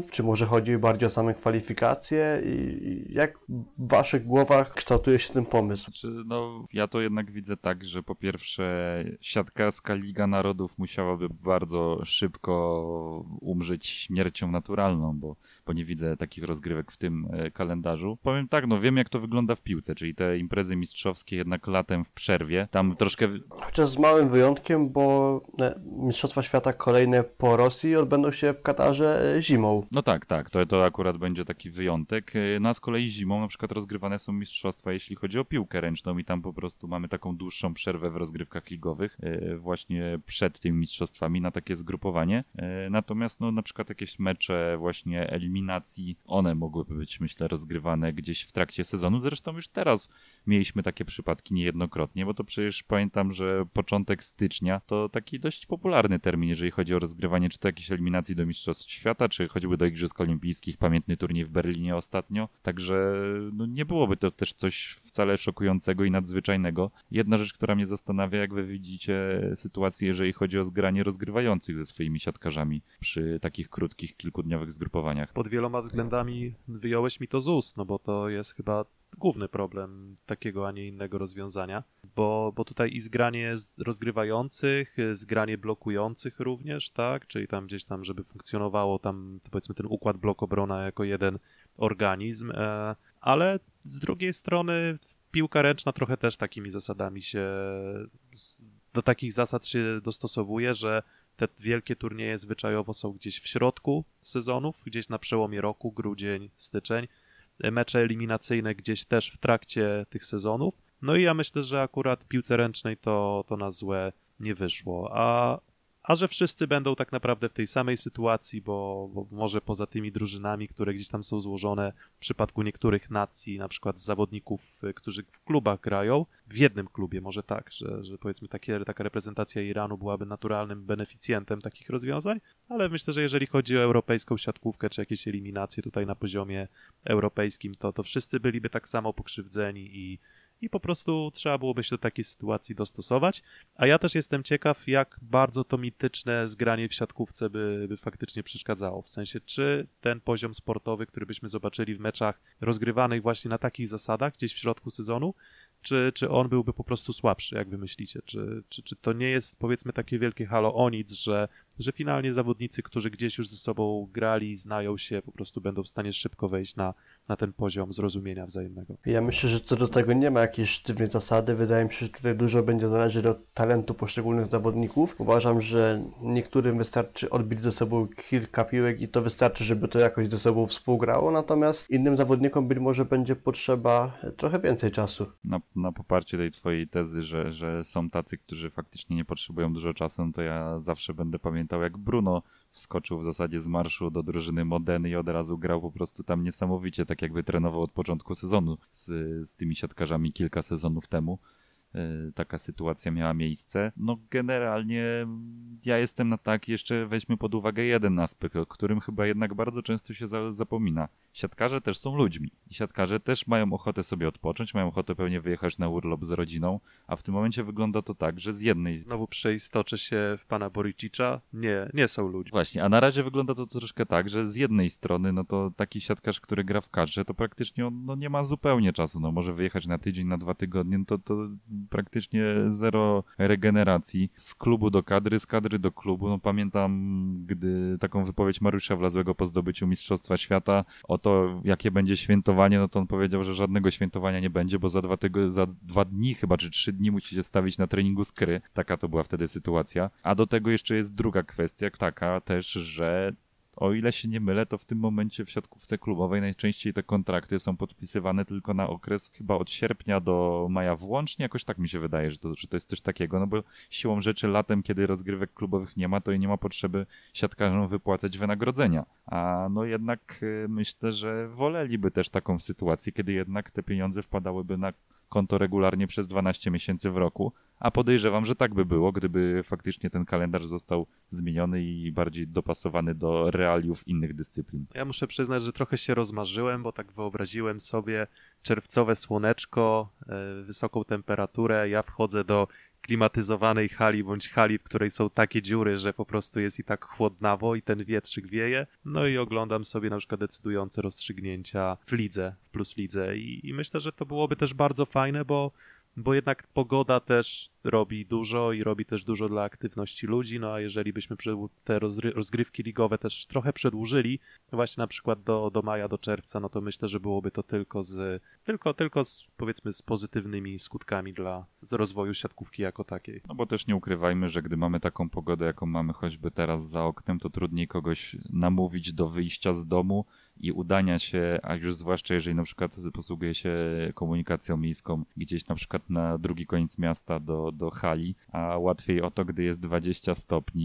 zawodników? Czy może chodzi bardziej o same kwalifikacje? I jak w waszych głowach kształtuje się ten pomysł? Znaczy, no, ja to jednak widzę tak, że po pierwsze siatkarska Liga Narodów musiałaby bardzo szybko umrzeć śmiercią naturalną, bo, bo nie widzę takich rozgrywek w tym e, kalendarzu. Powiem tak, no wiem jak to wygląda w piłce, czyli te imprezy mistrzowskie jednak latem w przerwie, tam troszkę... Chociaż z małym wyjątkiem, bo Mistrzostwa Świata kolejne po Rosji odbędą się w Katarze zimą. No tak, tak, to, to akurat będzie taki wyjątek. No a z kolei zimą na przykład rozgrywane są mistrzostwa, jeśli chodzi o piłkę ręczną i tam po prostu mamy taką dłuższą przerwę w rozgrywkach ligowych właśnie przed tymi mistrzostwami na takie zgrupowanie. Natomiast no na przykład jakieś mecze właśnie eliminacji, one mogłyby być myślę rozgrywane gdzieś w trakcie sezonu. Zresztą już teraz mieliśmy takie przypadki niejednokrotnie, bo to przecież pamiętam, że początek stycznia to taki dość popularny termin, jeżeli chodzi o rozgrywanie czy to jakiejś eliminacji do Mistrzostw Świata, czy choćby do Igrzysk Olimpijskich, pamiętny turniej w Berlinie ostatnio. Także no, nie byłoby to też coś wcale szokującego i nadzwyczajnego. Jedna rzecz, która mnie zastanawia, jak wy widzicie sytuację, jeżeli chodzi o zgranie rozgrywających ze swoimi siatkarzami przy takich krótkich, kilkudniowych zgrupowaniach. Pod wieloma względami wyjąłeś mi to z ust, no bo to jest chyba główny problem takiego, a nie innego rozwiązania, bo, bo tutaj i zgranie rozgrywających, zgranie blokujących również, tak, czyli tam gdzieś tam, żeby funkcjonowało tam powiedzmy ten układ blok-obrona jako jeden organizm, e, ale z drugiej strony piłka ręczna trochę też takimi zasadami się, do takich zasad się dostosowuje, że te wielkie turnieje zwyczajowo są gdzieś w środku sezonów, gdzieś na przełomie roku, grudzień, styczeń, mecze eliminacyjne gdzieś też w trakcie tych sezonów. No i ja myślę, że akurat piłce ręcznej to, to na złe nie wyszło. A, a że wszyscy będą tak naprawdę w tej samej sytuacji, bo, bo może poza tymi drużynami, które gdzieś tam są złożone w przypadku niektórych nacji, na przykład z zawodników, którzy w klubach grają, w jednym klubie może tak, że, że powiedzmy takie, taka reprezentacja Iranu byłaby naturalnym beneficjentem takich rozwiązań, ale myślę, że jeżeli chodzi o europejską siatkówkę, czy jakieś eliminacje tutaj na poziomie europejskim, to, to wszyscy byliby tak samo pokrzywdzeni i I po prostu trzeba byłoby się do takiej sytuacji dostosować. A ja też jestem ciekaw, jak bardzo to mityczne zgranie w siatkówce by, by faktycznie przeszkadzało. W sensie, czy ten poziom sportowy, który byśmy zobaczyli w meczach rozgrywanych właśnie na takich zasadach, gdzieś w środku sezonu, czy, czy on byłby po prostu słabszy, jak wy myślicie? Czy, czy, czy to nie jest, powiedzmy, takie wielkie halo o nic, że, że finalnie zawodnicy, którzy gdzieś już ze sobą grali, znają się, po prostu będą w stanie szybko wejść na, na ten poziom zrozumienia wzajemnego? Ja myślę, że co do tego nie ma jakiejś sztywnej zasady. Wydaje mi się, że tutaj dużo będzie zależeć od talentu poszczególnych zawodników. Uważam, że niektórym wystarczy odbić ze sobą kilka piłek i to wystarczy, żeby to jakoś ze sobą współgrało, natomiast innym zawodnikom być może będzie potrzeba trochę więcej czasu. Na, na poparcie tej twojej tezy, że, że są tacy, którzy faktycznie nie potrzebują dużo czasu, no to ja zawsze będę pamiętał, jak Bruno wskoczył w zasadzie z marszu do drużyny Modeny i od razu grał po prostu tam niesamowicie, tak jakby trenował od początku sezonu z, z tymi siatkarzami kilka sezonów temu. Taka sytuacja miała miejsce. No generalnie ja jestem na tak, jeszcze weźmy pod uwagę jeden aspekt, o którym chyba jednak bardzo często się za, zapomina. Siatkarze też są ludźmi i siatkarze też mają ochotę sobie odpocząć, mają ochotę pewnie wyjechać na urlop z rodziną, a w tym momencie wygląda to tak, że z jednej... Znowu przeistoczę się w pana Boricicza. Nie, nie są ludźmi. Właśnie, a na razie wygląda to troszkę tak, że z jednej strony, no to taki siatkarz, który gra w kadrze, to praktycznie on no, nie ma zupełnie czasu, no może wyjechać na tydzień, na dwa tygodnie, no to, to praktycznie zero regeneracji. Z klubu do kadry, z kadry do klubu. No pamiętam, gdy taką wypowiedź Mariusza Wlazłego po zdobyciu Mistrzostwa Świata o to, jakie będzie świętowanie, no to on powiedział, że żadnego świętowania nie będzie, bo za dwa, tygo- za dwa dni chyba, czy trzy dni musi się stawić na treningu skry. Taka to była wtedy sytuacja. A do tego jeszcze jest druga kwestia, taka też, że o ile się nie mylę, to w tym momencie w siatkówce klubowej najczęściej te kontrakty są podpisywane tylko na okres chyba od sierpnia do maja włącznie. Jakoś tak mi się wydaje, że to, że to jest coś takiego, no bo siłą rzeczy latem, kiedy rozgrywek klubowych nie ma, to i nie ma potrzeby siatkarzom wypłacać wynagrodzenia. A no jednak y, myślę, że woleliby też taką sytuację, kiedy jednak te pieniądze wpadałyby na konto regularnie przez dwanaście miesięcy w roku, a podejrzewam, że tak by było, gdyby faktycznie ten kalendarz został zmieniony i bardziej dopasowany do realiów innych dyscyplin. Ja muszę przyznać, że trochę się rozmarzyłem, bo tak wyobraziłem sobie czerwcowe słoneczko, wysoką temperaturę, ja wchodzę do klimatyzowanej hali bądź hali, w której są takie dziury, że po prostu jest i tak chłodnawo i ten wietrzyk wieje. No i oglądam sobie na przykład decydujące rozstrzygnięcia w lidze, w Plus Lidze i, i myślę, że to byłoby też bardzo fajne, bo bo jednak pogoda też robi dużo i robi też dużo dla aktywności ludzi, no a jeżeli byśmy te rozry- rozgrywki ligowe też trochę przedłużyli, właśnie na przykład do, do maja, do czerwca, no to myślę, że byłoby to tylko z, tylko, tylko z, powiedzmy z pozytywnymi skutkami dla z rozwoju siatkówki jako takiej. No bo też nie ukrywajmy, że gdy mamy taką pogodę, jaką mamy choćby teraz za oknem, to trudniej kogoś namówić do wyjścia z domu i udania się, a już zwłaszcza jeżeli na przykład posługuje się komunikacją miejską gdzieś na przykład na drugi koniec miasta do, do hali, a łatwiej o to, gdy jest dwadzieścia stopni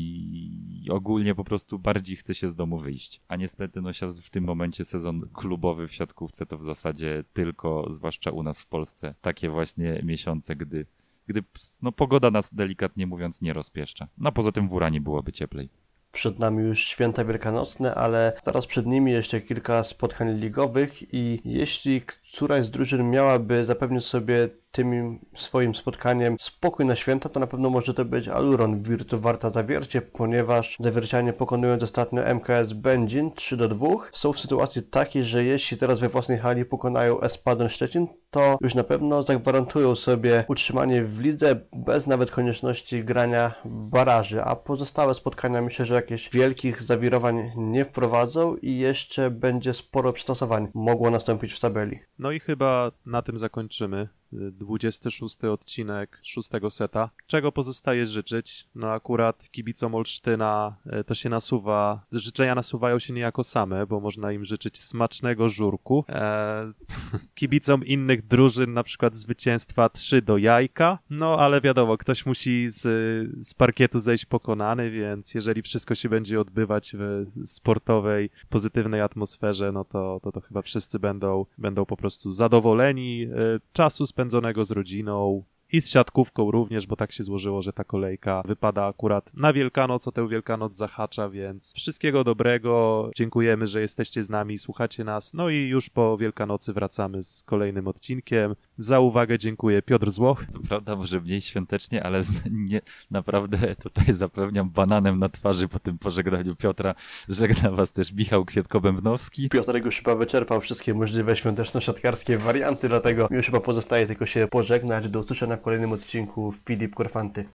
i ogólnie po prostu bardziej chce się z domu wyjść. A niestety no w tym momencie sezon klubowy w siatkówce to w zasadzie tylko, zwłaszcza u nas w Polsce, takie właśnie miesiące, gdy, gdy no, pogoda nas delikatnie mówiąc nie rozpieszcza. No poza tym w Uranie byłoby cieplej. Przed nami już święta wielkanocne, ale zaraz przed nimi jeszcze kilka spotkań ligowych i jeśli któraś z drużyn miałaby zapewnić sobie tym swoim spotkaniem spokój na święta, to na pewno może to być Aluron Virtu Warta Zawiercie, ponieważ zawiercianie pokonując ostatnio M K S Będzin trzy do dwóch są w sytuacji takiej, że jeśli teraz we własnej hali pokonają Espadon Szczecin, to już na pewno zagwarantują sobie utrzymanie w lidze bez nawet konieczności grania baraży, a pozostałe spotkania myślę, że jakieś wielkich zawirowań nie wprowadzą i jeszcze będzie sporo przetasowań mogło nastąpić w tabeli. No i chyba na tym zakończymy dwudziesty szósty odcinek szóstego seta. Czego pozostaje życzyć? No akurat kibicom Olsztyna to się nasuwa, życzenia nasuwają się niejako same, bo można im życzyć smacznego żurku. Eee, kibicom innych drużyn na przykład zwycięstwa trzy do jajka, no ale wiadomo, ktoś musi z, z parkietu zejść pokonany, więc jeżeli wszystko się będzie odbywać w sportowej, pozytywnej atmosferze, no to, to, to chyba wszyscy będą, będą po prostu zadowoleni e, czasu spędzonego z rodziną i z siatkówką również, bo tak się złożyło, że ta kolejka wypada akurat na Wielkanoc, o tę Wielkanoc zahacza, więc wszystkiego dobrego, dziękujemy, że jesteście z nami, słuchacie nas, no i już po Wielkanocy wracamy z kolejnym odcinkiem. Za uwagę dziękuję Piotr Złoch. Co prawda może mniej świątecznie, ale nie, naprawdę tutaj zapewniam bananem na twarzy po tym pożegnaniu Piotra. Żegna was też Michał Kwietko-Bębnowski. Piotr już chyba wyczerpał wszystkie możliwe świąteczno-siatkarskie warianty, dlatego już chyba pozostaje tylko się pożegnać. Do usłyszenia w kolejnym odcinku. Filip Korfanty.